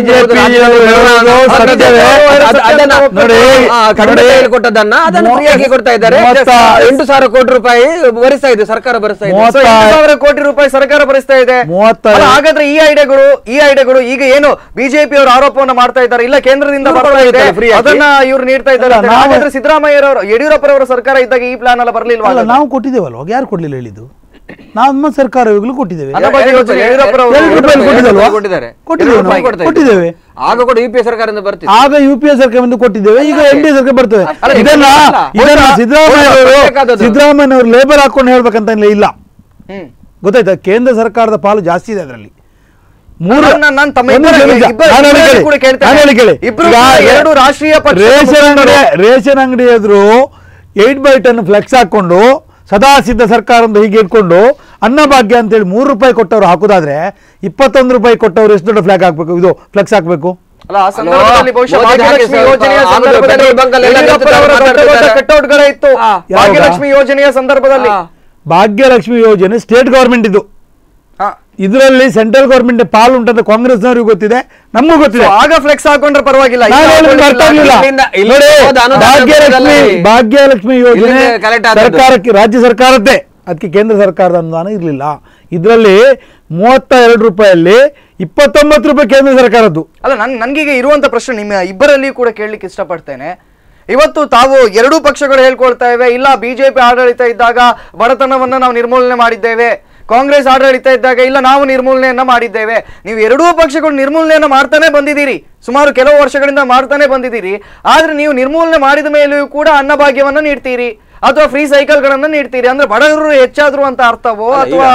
ಕೊಟ್ಟದನ್ನ ಅದನ್ನು ಫ್ರೀಯಾಗಿ ಕೊಡ್ತಾ ಇದ್ದಾರೆ. ಎಂಟು ಸಾವಿರ ಕೋಟಿ ರೂಪಾಯಿ ಭರಿಸ್ತಾ ಇದೆ ಸರ್ಕಾರ, ಭರಿಸ್ತಾ ಇದೆ ಸಾವಿರ ಕೋಟಿ ರೂಪಾಯಿ ಸರ್ಕಾರ ಭರಿಸ್ತಾ ಇದೆ. ಹಾಗಾದ್ರೆ ಈ ಐಡಿಯಾಗಳು ಈ ಐಡಿಯಾಗಳು ಈಗ ಏನು ಬಿಜೆಪಿ ಅವರು ಆರೋಪವನ್ನ ಮಾಡ್ತಾ ಇದ್ದಾರೆ, ಇಲ್ಲ ಕೇಂದ್ರದಿಂದ ಬರ್ತಾ ಇದೆ ಅದನ್ನ ಇವ್ರು ನೀಡ್ತಾ ಇದ್ದಾರೆ. ಹಾಗಾದ್ರೆ ಸಿದ್ದರಾಮಯ್ಯರವರು ಯಡಿಯೂರಪ್ಪರವರ ಸರ್ಕಾರ ಇದ್ದಾಗ ಈ ಪ್ಲಾನ್ ಎಲ್ಲ ಬರ್ಲಿಲ್ವಾ? ನಾವು ಕೊಟ್ಟಿದ್ದೇವಲ್ವ, ಯಾರು ಕೊಡ್ಲಿಲ್ಲ ಹೇಳಿದ್ದು? ನಮ್ಮ ಸರ್ಕಾರ ಈಗಲೂ ಕೊಟ್ಟಿದ್ದೇವೆ. ಕೊಟ್ಟಿದ್ದೇವೆ ಆಗ ಕೂಡ ಯು ಪಿ ಎ ಸರ್ಕಾರದಿಂದ ಬರ್ತಿದೆ, ಆಗ ಯು ಪಿ ಎ ಸರ್ಕಾರದಿಂದ ಕೊಟ್ಟಿದ್ದೇವೆ, ಈಗ ಎನ್ ಡಿ ಎ ಸರ್ಕಾರ ಬರ್ತದೆ. ಇದನ್ನ ಇದನ್ನ ಸಿದ್ದರಾಮಯ್ಯ ಅವರು ಸಿದ್ದರಾಮಯ್ಯ ಅವರು ಲೇಬರ್ ಹಾಕೊಂಡು ಹೇಳ್ಬೇಕಂತ ಇಲ್ಲ, ಗೊತ್ತಾಯ್ತಾ? ಕೇಂದ್ರ ಸರ್ಕಾರದ ಪಾಲು ಜಾಸ್ತಿ ಇದೆ ಅದರಲ್ಲಿ. ರೇಷನ್ ಅಂಗಡಿ ಎದುರು ಏಟ್ ಬೈ ಟೆನ್ ಫ್ಲೆಕ್ಸ್ ಹಾಕೊಂಡು ಸದಾ ಸಿದ್ಧ ಸರ್ಕಾರ ಅಂತ ಹೀಗೆ ಇಟ್ಕೊಂಡು ಅನ್ನಭಾಗ್ಯ ಅಂತೇಳಿ ಮೂರು ರೂಪಾಯಿ ಕೊಟ್ಟವ್ರು ಹಾಕುದಾದ್ರೆ ಇಪ್ಪತ್ತೊಂದು ರೂಪಾಯಿ ಕೊಟ್ಟವ್ರು ಎಷ್ಟು ದೊಡ್ಡ ಫ್ಲಾಗ್ ಹಾಕ್ಬೇಕು, ಇದು ಫ್ಲೆಕ್ಸ್ ಹಾಕ್ಬೇಕು? ಭಾಗ್ಯಲಕ್ಷ್ಮಿ ಯೋಜನೆಯ ಸಂದರ್ಭದಲ್ಲಿ ಭಾಗ್ಯಲಕ್ಷ್ಮಿ ಯೋಜನೆ ಸ್ಟೇಟ್ ಗವರ್ಮೆಂಟ್ ಇದು, ಇದರಲ್ಲಿ ಸೆಂಟ್ರಲ್ ಗವರ್ಮೆಂಟ್ ಪಾಲು ಉಂಟಂತ ಕಾಂಗ್ರೆಸ್ನವರಿಗೂ ಗೊತ್ತಿದೆ, ನಮಗೂ ಗೊತ್ತಿದೆ. ಆಗ ಫ್ಲೆಕ್ಸ್ ಹಾಕೊಂಡ್ರೆ ಪರವಾಗಿಲ್ಲ. ಭಾಗ್ಯಲಕ್ಷ್ಮಿ ಭಾಗ್ಯಲಕ್ಷ್ಮಿ ಯೋಜನೆ ಸರ್ಕಾರಕ್ಕೆ ರಾಜ್ಯ ಸರ್ಕಾರದ್ದೇ, ಅದಕ್ಕೆ ಕೇಂದ್ರ ಸರ್ಕಾರದ ಅನುದಾನ ಇರಲಿಲ್ಲ. ಇದರಲ್ಲಿ ಮೂವತ್ತ ಎರಡು ರೂಪಾಯಲ್ಲಿ ಇಪ್ಪತ್ತೊಂಬತ್ತು ರೂಪಾಯಿ ಕೇಂದ್ರ ಸರ್ಕಾರದ್ದು. ಅಲ್ಲ ನನ್ ನನ್ಗೀಗ ಇರುವಂತ ಪ್ರಶ್ನೆ ನಿಮ್ಮ ಇಬ್ಬರಲ್ಲಿ ಕೂಡ ಕೇಳಲಿಕ್ಕೆ ಇಷ್ಟಪಡ್ತೇನೆ. ಇವತ್ತು ತಾವು ಎರಡೂ ಪಕ್ಷಗಳು ಹೇಳ್ಕೊಳ್ತಾ ಇವೆ, ಇಲ್ಲ ಬಿಜೆಪಿ ಆಡಳಿತ ಇದ್ದಾಗ ಬಡತನವನ್ನ ನಾವು ನಿರ್ಮೂಲನೆ ಮಾಡಿದ್ದೇವೆ, ಕಾಂಗ್ರೆಸ್ ಆಡಳಿತ ಇದ್ದಾಗ ಇಲ್ಲ ನಾವು ನಿರ್ಮೂಲನೆಯನ್ನ ಮಾಡಿದ್ದೇವೆ. ನೀವು ಎರಡೂ ಪಕ್ಷಗಳು ನಿರ್ಮೂಲನೆಯನ್ನ ಮಾಡ್ತಾನೆ ಬಂದಿದ್ದೀರಿ, ಸುಮಾರು ಕೆಲವು ವರ್ಷಗಳಿಂದ ಮಾಡ್ತಾನೆ ಬಂದಿದ್ದೀರಿ. ಆದ್ರೆ ನೀವು ನಿರ್ಮೂಲನೆ ಮಾಡಿದ ಮೇಲೆಯೂ ಕೂಡ ಅನ್ನಭಾಗ್ಯವನ್ನ ನೀಡ್ತೀರಿ ಅಥವಾ ಫ್ರೀ ಸೈಕಲ್ ಗಳನ್ನ ನೀಡ್ತೀರಿ, ಅಂದ್ರೆ ಬಡವರು ಹೆಚ್ಚಾದ್ರು ಅಂತ ಅರ್ಥವೋ ಅಥವಾ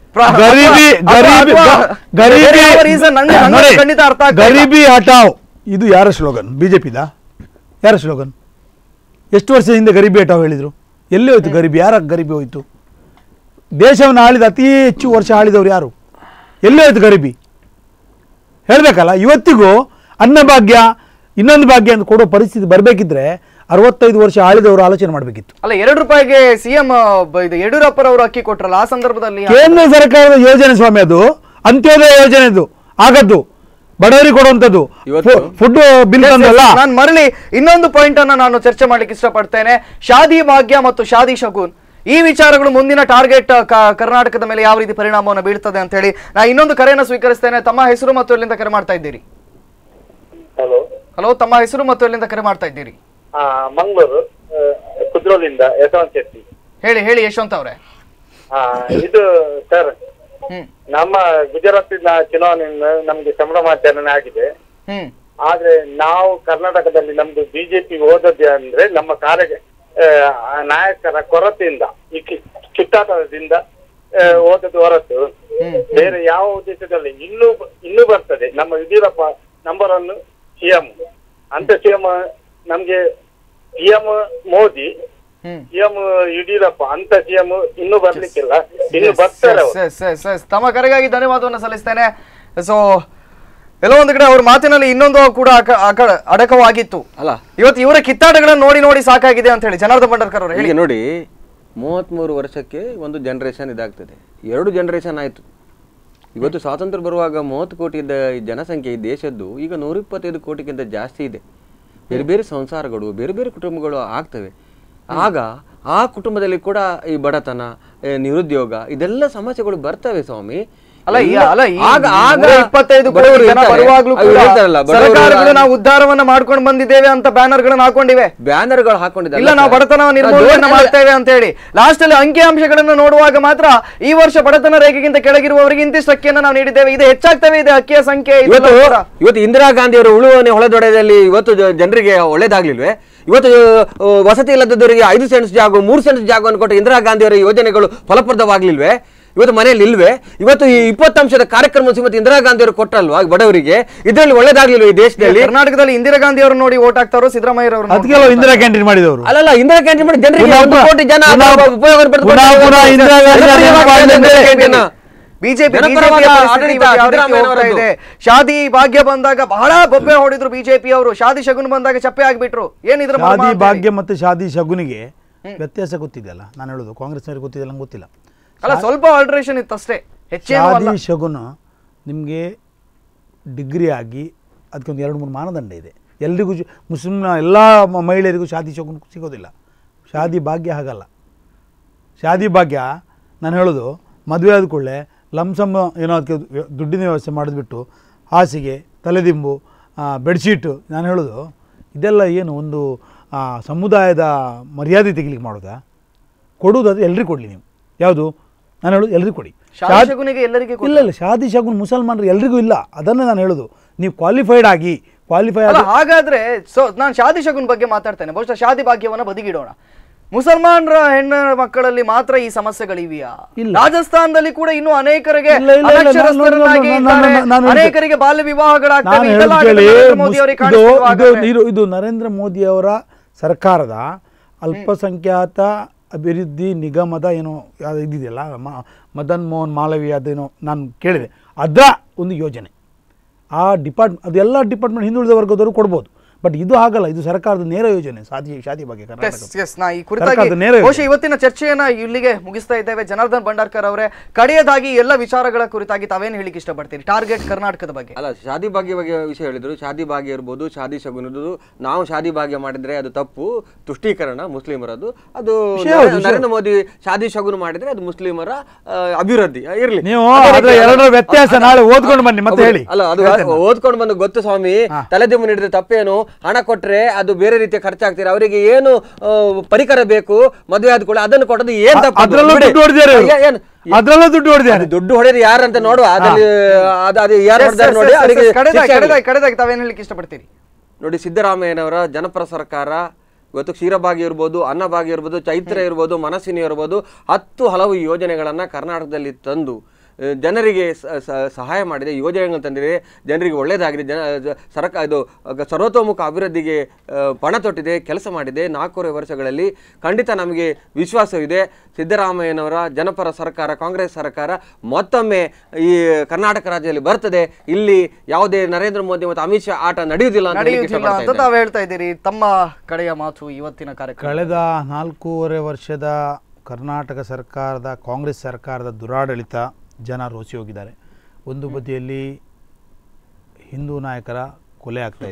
ಗರೀಬಿ ಹಟಾವ್ ಇದು ಯಾರ ಸ್ಲೋಗನ್? ಬಿಜೆಪಿದ ಯಾರ ಸ್ಲೋಗನ್? ಎಷ್ಟು ವರ್ಷದ ಹಿಂದೆ ಗರೀಬಿ ಹಟಾವ್ ಹೇಳಿದ್ರು, ಎಲ್ಲಿ ಹೋಯ್ತು ಗರೀಬಿ? ಯಾರ ಗರೀಬಿ ಹೋಯ್ತು? ದೇಶವನ್ನು ಆಳಿದ ಅತಿ ಹೆಚ್ಚು ವರ್ಷ ಆಳಿದವರು ಯಾರು? ಎಲ್ಲಿ ಹೋಯ್ತು ಗರೀಬಿ? ಹೇಳ್ಬೇಕಲ್ಲ. ಇವತ್ತಿಗೂ ಅನ್ನಭಾಗ್ಯ ಇನ್ನೊಂದು ಭಾಗ್ಯ ಅಂತ ಕೊಡೋ ಪರಿಸ್ಥಿತಿ ಬರಬೇಕಿದ್ರೆ ಅರವತ್ತೈದು ವರ್ಷ ಆಳಿದವರು ಆಲೋಚನೆ ಮಾಡಬೇಕಿತ್ತು. ಅಲ್ಲ ಎರಡು ರೂಪಾಯಿಗೆ ಸಿಎಂ ಯಡಿಯೂರಪ್ಪರವರು ಅಕ್ಕಿ ಕೊಟ್ರಲ್ಲ, ಆ ಸಂದರ್ಭದಲ್ಲಿ ಕೇಂದ್ರ ಸರ್ಕಾರದ ಯೋಜನೆ ಸ್ವಾಮಿ, ಅದು ಅಂತ್ಯೋದಯ ಯೋಜನೆದು ಆಗದ್ದು, ಬಡವರಿಗೆ ಕೊಡುವಂತದ್ದು ಫುಡ್ ಬಿಲ್ ತಂದಲ್ಲ. ನಾನು ಮರಳಿ ಇನ್ನೊಂದು ಪಾಯಿಂಟ್ ಅನ್ನ ನಾನು ಚರ್ಚೆ ಮಾಡ್ಲಿಕ್ಕೆ ಇಷ್ಟಪಡ್ತೇನೆ. ಶಾದಿ ಭಾಗ್ಯ ಮತ್ತು ಶಾದಿ ಶಗುನ್ ಈ ವಿಚಾರಗಳು ಮುಂದಿನ ಟಾರ್ಗೆಟ್ ಕರ್ನಾಟಕದ ಮೇಲೆ ಯಾವ ರೀತಿ ಪರಿಣಾಮವನ್ನು ಬೀಳ್ತದೆ ಅಂತ ಹೇಳಿ ನಾ ಇನ್ನೊಂದು ಕರೆಯನ್ನು ಸ್ವೀಕರಿಸ್ತೇನೆ. ತಮ್ಮ ಹೆಸರು ಮತ್ತು ಎಲ್ಲಿಂದ ಕರೆ ಮಾಡ್ತಾ ಇದ್ದೀರಿ? ಹಲೋ ಹಲೋ, ತಮ್ಮ ಹೆಸರು ಮತ್ತು ಎಲ್ಲಿಂದ ಕರೆ ಮಾಡ್ತಾ ಇದ್ದೀರಿ? ಮಂಗಳೂರು ಕುದ್ರೋಲಿಂದ ಯಶವಂತ್ ಶೆಟ್ಟಿ. ಹೇಳಿ ಹೇಳಿ ಯಶವಂತ್ ಅವರೇ. ಇದು ಸರ್, ಹ್ಮ್ ನಮ್ಮ ಗುಜರಾತಿನ ಚುನಾವಣೆಯಿಂದ ನಮ್ಗೆ ಸಂಭ್ರಮಾಚರಣೆ ಆಗಿದೆ. ಹ್ಮ್ ಆದ್ರೆ ನಾವು ಕರ್ನಾಟಕದಲ್ಲಿ ನಮ್ದು ಬಿಜೆಪಿ ಹೋದದ್ದೇ ಅಂದ್ರೆ ನಮ್ಮ ಕಾರ್ಯ ನಾಯಕರ ಕೊರತೆಯಿಂದ ಈ ಕಿತ್ತಾಟದಿಂದ ಹೋದದ್ದು ಹೊರತು ಬೇರೆ ಯಾವ ಉದ್ದೇಶದಲ್ಲಿ ಇನ್ನೂ ಇನ್ನೂ ಬರ್ತದೆ. ನಮ್ಮ ಯಡಿಯೂರಪ್ಪ ನಂಬರ್ ಒನ್ ಸಿಎಂ ಅಂತ ಸಿಎಂ ನಮ್ಗೆ ಸಿಎಂ ಮೋದಿ ಸಿಎಂ ಯಡಿಯೂರಪ್ಪ ಅಂತ ಸಿಎಂ ಇನ್ನೂ ಬರ್ಲಿಕ್ಕಿಲ್ಲ, ಇನ್ನು ಬರ್ತಾರೆ. ತಮ್ಮ ಕರೆಗಾಗಿ ಧನ್ಯವಾದವನ್ನು ಸಲ್ಲಿಸ್ತೇನೆ. ಸೊ ಎಲ್ಲೋ ಒಂದು ಕಡೆ ಅವ್ರ ಮಾತಿನಲ್ಲಿ ಇನ್ನೊಂದು ಕೂಡ ಅಡಕವಾಗಿತ್ತು ಅಲ್ಲ, ಇವತ್ತು ಇವರ ಕಿತ್ತಾಟಗಳನ್ನು ನೋಡಿ ನೋಡಿ ಸಾಕಾಗಿದೆ ಅಂತ ಹೇಳಿ ಜನಾರ್ದನ್ ಬಂಡಾರ್ಕರ್ ಅವರು ಹೇಳಿ. ನೋಡಿ, ಮೂವತ್ಮೂರು ವರ್ಷಕ್ಕೆ ಒಂದು ಜನರೇಷನ್ ಇದಾಗ್ತದೆ, ಎರಡು ಜನರೇಷನ್ ಆಯ್ತು. ಇವತ್ತು ಸ್ವಾತಂತ್ರ್ಯ ಬರುವಾಗ ಮೂವತ್ತು ಕೋಟಿ ಇದ್ದ ಜನಸಂಖ್ಯೆ ಈ ದೇಶದ್ದು ಈಗ ನೂರ ಇಪ್ಪತ್ತೈದು ಕೋಟಿಗಿಂತ ಜಾಸ್ತಿ ಇದೆ. ಬೇರೆ ಬೇರೆ ಸಂಸಾರಗಳು, ಬೇರೆ ಬೇರೆ ಕುಟುಂಬಗಳು ಆಗ್ತವೆ. ಆಗ ಆ ಕುಟುಂಬದಲ್ಲಿ ಕೂಡ ಈ ಬಡತನ, ನಿರುದ್ಯೋಗ, ಇದೆಲ್ಲ ಸಮಸ್ಯೆಗಳು ಬರ್ತವೆ ಸ್ವಾಮಿ. ನಾವು ಉದ್ಧಾರವನ್ನ ಮಾಡ್ಕೊಂಡು ಬಂದಿದ್ದೇವೆ ಅಂತ ಬ್ಯಾನರ್ ಗಳನ್ನ ಹಾಕೊಂಡಿವೆ ಬ್ಯಾನರ್ ಗಳು ಹಾಕೊಂಡಿದ್ದಾರೆ. ಇಲ್ಲ, ನಾವು ಬಡತನ ನಿರ್ಮೂಲನೆ ಮಾಡ್ತೇವೆ ಅಂತ ಹೇಳಿ ಲಾಸ್ಟ್ ಅಲ್ಲಿ ಅಂಕಿಅಂಶಗಳನ್ನು ನೋಡುವಾಗ ಮಾತ್ರ ಈ ವರ್ಷ ಬಡತನ ರೇಖೆಗಿಂತ ಕೆಳಗಿರುವವರಿಗೆ ಇಂತಿಷ್ಟು ಅಕ್ಕಿಯನ್ನು ನಾವು ನೀಡಿದ್ದೇವೆ, ಇದು ಹೆಚ್ಚಾಗ್ತವೆ ಇದೆ ಅಕ್ಕಿಯ ಸಂಖ್ಯೆ. ಇವತ್ತು ಇಂದಿರಾ ಗಾಂಧಿ ಅವರು ಉಳುವನೆ ಹೊಳೆದೊಡೆಯಲ್ಲಿ ಇವತ್ತು ಜನರಿಗೆ ಒಳ್ಳೇದಾಗ್ಲಿಲ್ವೇ? ಇವತ್ತು ವಸತಿ ಇಲ್ಲದವರಿಗೆ ಐದು ಸೆಂಟ್ಸ್ ಜಾಗ, ಮೂರು ಸೆಂಟ್ಸ್ ಜಾಗವನ್ನು ಕೊಟ್ಟು ಇಂದಿರಾ ಗಾಂಧಿ ಅವರ ಯೋಜನೆಗಳು ಫಲಪ್ರದವಾಗ್ಲಿಲ್ವೇ? ಇವತ್ತು ಮನೆಯಲ್ಲಿ ಇಲ್ವೇ? ಇವತ್ತು ಈ ಇಪ್ಪತ್ತಂಶದ ಕಾರ್ಯಕ್ರಮ ಶ್ರೀಮತಿ ಇಂದಿರಾ ಗಾಂಧಿ ಅವರು ಕೊಟ್ಟಲ್ವಾ ಬಡವರಿಗೆ? ಇದರಲ್ಲಿ ಒಳ್ಳೇದಾಗ್ಲಿಲ್ವ ಈ ದೇಶದಲ್ಲಿ? ಕರ್ನಾಟಕದಲ್ಲಿ ಇಂದಿರಾ ಗಾಂಧಿ ಅವರು ನೋಡಿ ಓಟ್ ಹಾಕ್ತಾರೋ ಸಿದ್ದರಾಮಯ್ಯ ಅವರು? ಅದಕ್ಕೆಲ್ಲ ಇಂದಿರಾ ಕ್ಯಾಂಟೀನ್ ಮಾಡಿದವರು ಅಲ್ಲಲ್ಲ, ಇಂದಿರಾ ಕ್ಯಾಂಟೀನ್ ಮಾಡಿ ಜನರಿಗೆ ಒಂದು ಕೋಟಿ ಜನ ಉಪಯೋಗ ಬಿಜೆಪಿ ಇದೆ. ಶಾದಿ ಭಾಗ್ಯ ಬಂದಾಗ ಬಹಳ ಬೊಬ್ಬೆ ಹೊಡಿದ್ರು ಬಿಜೆಪಿ ಅವರು, ಶಾದಿ ಶಗುನ್ ಬಂದಾಗ ಚಪ್ಪೆ ಆಗ್ಬಿಟ್ರು. ಏನಿದ್ರು ಶಾದಿ ಭಾಗ್ಯ ಮತ್ತೆ ಶಾದಿ ಶಗುನಿಗೆ ವ್ಯತ್ಯಾಸ ಗೊತ್ತಿದೆಯಲ್ಲ, ನಾನು ಹೇಳುದು ಕಾಂಗ್ರೆಸ್ ನವರಿಗೆ ಗೊತ್ತಿದೆ, ನಂಗೆ ಗೊತ್ತಿಲ್ಲ. ಅಲ್ಲ, ಸ್ವಲ್ಪ ಆಲ್ಟ್ರೇಷನ್ ಇತ್ತು ಅಷ್ಟೇ, ಶಾದಿ ಶಗುನ ನಿಮಗೆ ಡಿಗ್ರಿ ಆಗಿ ಅದಕ್ಕೊಂದು ಎರಡು ಮೂರು ಮಾನದಂಡ ಇದೆ. ಎಲ್ರಿಗೂ ಮುಸ್ಲಿಮ್ನ ಎಲ್ಲ ಮಹಿಳೆಯರಿಗೂ ಶಾದಿ ಶಗುನ ಸಿಗೋದಿಲ್ಲ. ಶಾದಿ ಭಾಗ್ಯ ಹಾಗಲ್ಲ. ಶಾದಿ ಭಾಗ್ಯ ನಾನು ಹೇಳೋದು, ಮದುವೆ ಆದ ಕೂಡಲೇ ಲಂಸಮ್ ಏನೋ ಅದಕ್ಕೆ ದುಡ್ಡಿನ ವ್ಯವಸ್ಥೆ ಮಾಡಿದ್ಬಿಟ್ಟು ಹಾಸಿಗೆ, ತಲೆದಿಂಬು, ಬೆಡ್ಶೀಟು, ನಾನು ಹೇಳೋದು ಇದೆಲ್ಲ ಏನು ಒಂದು ಸಮುದಾಯದ ಮರ್ಯಾದೆ ತೆಗಿಲಿಕ್ಕೆ ಮಾಡೋದಾ? ಕೊಡುವುದಾದ್ರೆ ಎಲ್ರಿಗೂ ಕೊಡಲಿ ನೀವು. ಯಾವುದು ನಾನು ಹೇಳೋದು, ಎಲ್ರಿಗೂ ಕೊಡಿ. ಇಲ್ಲ ಇಲ್ಲ, ಶಾದಿ ಶಗುನ್ ಮುಸಲ್ಮಾನರು ಎಲ್ರಿಗೂ ಇಲ್ಲ, ಅದನ್ನೇ ನಾನು ಹೇಳೋದು. ನೀವು ಕ್ವಾಲಿಫೈಡ್ ಆಗಿ ಕ್ವಾಲಿಫೈ ಆಗಿ ಹಾಗಾದ್ರೆ ಸೊ ನಾನು ಶಾದಿ ಶಗುನ್ ಬಗ್ಗೆ ಮಾತಾಡ್ತೇನೆ. ಬಹುಶಃ ಶಾದಿ ಭಾಗ್ಯವನ್ನು ಬದಿಗಿಡೋಣ. ಮುಸಲ್ಮಾನರ ಹೆಣ್ಣ ಮಕ್ಕಳಲ್ಲಿ ಮಾತ್ರ ಈ ಸಮಸ್ಯೆಗಳಿವೆಯಾ? ರಾಜಸ್ಥಾನದಲ್ಲಿ ಕೂಡ ಇನ್ನು ಅನೇಕರಿಗೆ ಅನೇಕರಿಗೆ ಬಾಲ್ಯ ವಿವಾಹಗಳಾಗ್ತವೆ. ಇದು ನರೇಂದ್ರ ಮೋದಿ ಅವರ ಸರ್ಕಾರದ ಅಲ್ಪಸಂಖ್ಯಾತ ಅಭಿವೃದ್ಧಿ ನಿಗಮದ ಏನೋ ಇದಿದೆಯಲ್ಲ, ಮದನ್ ಮೋಹನ್ ಮಾಳವೀಯ ಅದೇನೋ ನಾನು ಕೇಳಿದೆ, ಅದರ ಒಂದು ಯೋಜನೆ. ಆ ಡಿಪಾರ್ಟ್ಮೆಂಟ್ ಅದೆಲ್ಲ ಡಿಪಾರ್ಟ್ಮೆಂಟ್ ಹಿಂದುಳಿದ ವರ್ಗದವರು ಕೊಡ್ಬೋದು, ಬಟ್ ಇದು ಆಗಲ್ಲ. ಇದು ಸರ್ಕಾರದ ನೇರ ಯೋಜನೆ ಶಾದಿ ಶಾದಿ ಬಗ್ಗೆ. ಬಹುಶಃ ಇವತ್ತಿನ ಚರ್ಚೆಯನ್ನ ಇಲ್ಲಿಗೆ ಮುಗಿಸ್ತಾ ಇದ್ದೇವೆ. ಜನಾರ್ದನ್ ಬಂಡಾರ್ಕರ್ ಅವರೇ, ಕಡೆಯದಾಗಿ ಎಲ್ಲ ವಿಚಾರಗಳ ಕುರಿತಾಗಿ ತಾವೇನು ಹೇಳಿಕ್ಕೆ ಇಷ್ಟಪಡ್ತೀರಿ ಟಾರ್ಗೆಟ್ ಕರ್ನಾಟಕದ ಬಗ್ಗೆ? ಅಲ್ಲ, ಶಾದಿ ಭಾಗ್ಯ ಬಗ್ಗೆ ವಿಷಯ ಹೇಳಿದ್ರು. ಶಾದಿ ಭಾಗ್ಯ ಇರ್ಬೋದು, ಶಾದಿ ಶಗುನದು. ನಾವು ಶಾದಿ ಭಾಗ್ಯ ಮಾಡಿದ್ರೆ ಅದು ತಪ್ಪು, ತುಷ್ಟೀಕರಣ ಮುಸ್ಲಿಮರದು. ಅದು ನರೇಂದ್ರ ಮೋದಿ ಶಾದಿ ಶಗುನ ಮಾಡಿದ್ರೆ ಅದು ಮುಸ್ಲಿಮರ ಅಭಿವೃದ್ಧಿ ಇರ್ಲಿ. ನೀವು ಎರಡರ ವ್ಯತ್ಯಾಸ ನಾಳೆ ಓದ್ಕೊಂಡು ಬನ್ನಿ ಮತ್ತೆ ಹೇಳಿ. ಅಲ್ಲ, ಅದು ಓದ್ಕೊಂಡು ಬಂದು ಗೊತ್ತು ಸ್ವಾಮಿ. ತಲೆದಿಂಬು ನೀಡಿದ್ರೆ ತಪ್ಪೇನು? ಹಣ ಕೊಟ್ರೆ ಅದು ಬೇರೆ ರೀತಿಯ ಖರ್ಚಾಗ್ತೀರ. ಅವರಿಗೆ ಏನು ಪರಿಕರ ಬೇಕು ಮದುವೆ ಆದ ಕೂಡ ಅದನ್ನು ಕೊಡೋದು ಏನ್ ತಪ್ಪು? ಅದ್ರಲ್ಲೂ ದುಡ್ಡು ಹೊಡೆದಿದ್ದಾರೆ. ದುಡ್ಡು ಹೊಡೆದು ಯಾರಂತ ನೋಡುವ, ಕಡೆದಾಗಿ ತಾವೇನು ಹೇಳಿಕ್ಕೆ ಇಷ್ಟಪಡ್ತೀರಿ? ನೋಡಿ, ಸಿದ್ದರಾಮಯ್ಯನವರ ಜನಪರ ಸರ್ಕಾರ ಇವತ್ತು ಕ್ಷೀರಭಾಗ್ಯ ಇರ್ಬೋದು, ಅನ್ನಭಾಗ್ಯ ಇರ್ಬೋದು, ಚೈತ್ರ ಇರ್ಬೋದು, ಮನಸ್ಸಿನಿ ಇರ್ಬೋದು, ಹತ್ತು ಹಲವು ಯೋಜನೆಗಳನ್ನ ಕರ್ನಾಟಕದಲ್ಲಿ ತಂದು ಜನರಿಗೆ ಸಹಾಯ ಮಾಡಿದೆ, ಯೋಜನೆಗಳನ್ನು ತಂದಿದೆ, ಜನರಿಗೆ ಒಳ್ಳೆಯದಾಗಿದೆ. ಜನ ಸರ್ಕಾರ ಇದು ಸರ್ವತೋಮುಖ ಅಭಿವೃದ್ಧಿಗೆ ಪಣ ತೊಟ್ಟಿದೆ, ಕೆಲಸ ಮಾಡಿದೆ. ನಾಲ್ಕೂವರೆ ವರ್ಷಗಳಲ್ಲಿ ಖಂಡಿತ ನಮಗೆ ವಿಶ್ವಾಸವಿದೆ. ಸಿದ್ದರಾಮಯ್ಯನವರ ಜನಪರ ಸರ್ಕಾರ, ಕಾಂಗ್ರೆಸ್ ಸರ್ಕಾರ ಮತ್ತೊಮ್ಮೆ ಈ ಕರ್ನಾಟಕ ರಾಜ್ಯದಲ್ಲಿ ಬರ್ತದೆ. ಇಲ್ಲಿ ಯಾವುದೇ ನರೇಂದ್ರ ಮೋದಿ ಮತ್ತು ಅಮಿತ್ ಶಾ ಆಟ ನಡೆಯುವುದಿಲ್ಲ ಅಂತ ತಾವು ಹೇಳ್ತಾ ಇದ್ದೀರಿ. ತಮ್ಮ ಕಡೆಯ ಮಾತು ಇವತ್ತಿನ ಕಾರ್ಯಕ್ರಮ. ಕಳೆದ ನಾಲ್ಕೂವರೆ ವರ್ಷದ ಕರ್ನಾಟಕ ಸರ್ಕಾರದ ಕಾಂಗ್ರೆಸ್ ಸರ್ಕಾರದ ದುರಾಡಳಿತ ಜನ ರೋಸಿ ಹೋಗಿದ್ದಾರೆ. ಒಂದು ಬದಿಯಲ್ಲಿ ಹಿಂದೂ ನಾಯಕರ ಕೊಲೆ ಆಗ್ತಾ ಇದೆ,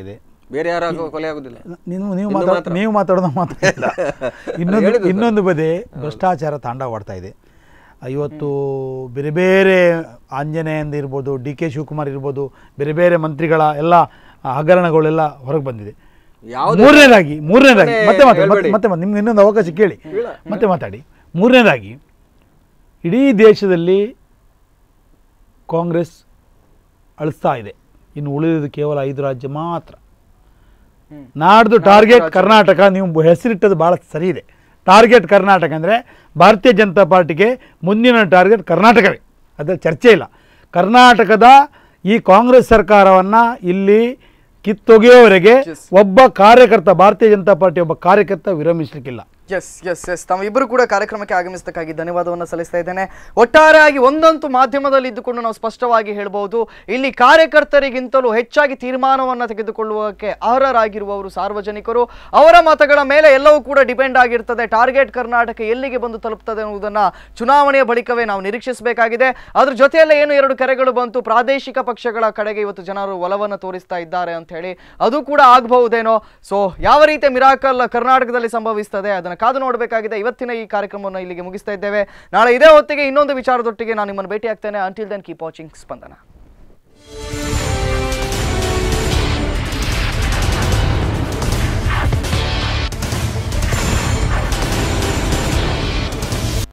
ಬೇರೆ ಯಾರು ಕೊಲೆ ಆಗುದಿಲ್ಲ. ನೀವು ನೀವು ಮಾತಾಡ ನೀವು ಮಾತಾಡೋದು ಮಾತಾಡಿಲ್ಲ. ಇನ್ನೊಂದು ಇನ್ನೊಂದು ಬದಿ ಭ್ರಷ್ಟಾಚಾರ ತಾಂಡವಾಡ್ತಾ ಇದೆ. ಇವತ್ತು ಬೇರೆ ಬೇರೆ ಆಂಜನೇಯಂದ ಇರ್ಬೋದು, ಡಿ ಕೆ ಶಿವಕುಮಾರ್ ಇರ್ಬೋದು, ಬೇರೆ ಬೇರೆ ಮಂತ್ರಿಗಳ ಎಲ್ಲ ಹಗರಣಗಳೆಲ್ಲ ಹೊರಗೆ ಬಂದಿದೆ. ಮೂರನೇದಾಗಿ ಮೂರನೇದಾಗಿ ಮತ್ತೆ ಮಾತಾಡಿ ಮತ್ತೆ ಮತ್ತೆ ನಿಮ್ಗೆ ಇನ್ನೊಂದು ಅವಕಾಶ ಕೇಳಿ ಮತ್ತೆ ಮಾತಾಡಿ. ಮೂರನೇದಾಗಿ ಇಡೀ ದೇಶದಲ್ಲಿ ಕಾಂಗ್ರೆಸ್ ಅಳಿಸ್ತಾ ಇದೆ. ಇನ್ನು ಉಳಿದಿದ್ದು ಕೇವಲ ಐದು ರಾಜ್ಯ ಮಾತ್ರ. ನಾಡ್ದು ಟಾರ್ಗೆಟ್ ಕರ್ನಾಟಕ. ನೀವು ಹೆಸರಿಟ್ಟದ್ದು ಭಾಳ ಸರಿ ಇದೆ. ಟಾರ್ಗೆಟ್ ಕರ್ನಾಟಕ ಅಂದರೆ ಭಾರತೀಯ ಜನತಾ ಪಾರ್ಟಿಗೆ ಮುಂದಿನ ಟಾರ್ಗೆಟ್ ಕರ್ನಾಟಕವೇ, ಅದರ ಚರ್ಚೆ ಇಲ್ಲ. ಕರ್ನಾಟಕದ ಈ ಕಾಂಗ್ರೆಸ್ ಸರ್ಕಾರವನ್ನು ಇಲ್ಲಿ ಕಿತ್ತೊಗೆಯವರೆಗೆ ಒಬ್ಬ ಕಾರ್ಯಕರ್ತ, ಭಾರತೀಯ ಜನತಾ ಪಾರ್ಟಿ ಒಬ್ಬ ಕಾರ್ಯಕರ್ತ ವಿರಮಿಸಲಿಕ್ಕಿಲ್ಲ. ಎಸ್ ಎಸ್ ಎಸ್ ತಾವಿಬ್ಬರು ಕೂಡ ಕಾರ್ಯಕ್ರಮಕ್ಕೆ ಆಗಮಿಸದಕ್ಕಾಗಿ ಧನ್ಯವಾದವನ್ನು ಸಲ್ಲಿಸ್ತಾ ಇದ್ದೇನೆ. ಒಟ್ಟಾರೆಯಾಗಿ ಒಂದಂತೂ ಮಾಧ್ಯಮದಲ್ಲಿ ಇದ್ದುಕೊಂಡು ನಾವು ಸ್ಪಷ್ಟವಾಗಿ ಹೇಳ್ಬೋದು, ಇಲ್ಲಿ ಕಾರ್ಯಕರ್ತರಿಗಿಂತಲೂ ಹೆಚ್ಚಾಗಿ ತೀರ್ಮಾನವನ್ನು ತೆಗೆದುಕೊಳ್ಳುವಕ್ಕೆ ಅರ್ಹರಾಗಿರುವವರು ಸಾರ್ವಜನಿಕರು. ಅವರ ಮತಗಳ ಮೇಲೆ ಎಲ್ಲವೂ ಕೂಡ ಡಿಪೆಂಡ್ ಆಗಿರ್ತದೆ. ಟಾರ್ಗೆಟ್ ಕರ್ನಾಟಕ ಎಲ್ಲಿಗೆ ಬಂದು ತಲುಪ್ತದೆ ಅನ್ನುವುದನ್ನು ಚುನಾವಣೆಯ ಬಳಿಕವೇ ನಾವು ನಿರೀಕ್ಷಿಸಬೇಕಾಗಿದೆ. ಅದ್ರ ಜೊತೆಯಲ್ಲೇ ಏನು ಎರಡು ಕರೆಗಳು ಬಂತು, ಪ್ರಾದೇಶಿಕ ಪಕ್ಷಗಳ ಕಡೆಗೆ ಇವತ್ತು ಜನರು ಒಲವನ್ನು ತೋರಿಸ್ತಾ ಇದ್ದಾರೆ ಅಂತ ಹೇಳಿ, ಅದು ಕೂಡ ಆಗಬಹುದೇನೋ. ಸೊ ಯಾವ ರೀತಿಯ ಮಿರಾಕಲ್ ಕರ್ನಾಟಕದಲ್ಲಿ ಸಂಭವಿಸ್ತದೆ ಅದನ್ನು ಕಾದು ನೋಡಬೇಕಾಗಿದೆ. ಇವತ್ತಿನ ಈ ಕಾರ್ಯಕ್ರಮವನ್ನು ಇಲ್ಲಿಗೆ ಮುಗಿಸ್ತಾ ಇದ್ದೇವೆ. ನಾಳೆ ಇದೇ ಹೊತ್ತಿಗೆ ಇನ್ನೊಂದು ವಿಚಾರದೊಟ್ಟಿಗೆ ನಾನು ನಿಮ್ಮನ್ನು ಭೇಟಿ ಆಗ್ತೇನೆ. ಅಂಟಿಲ್ ದೆನ್ ಕೀಪ್ ವಾಚಿಂಗ್ ಸ್ಪಂದನ.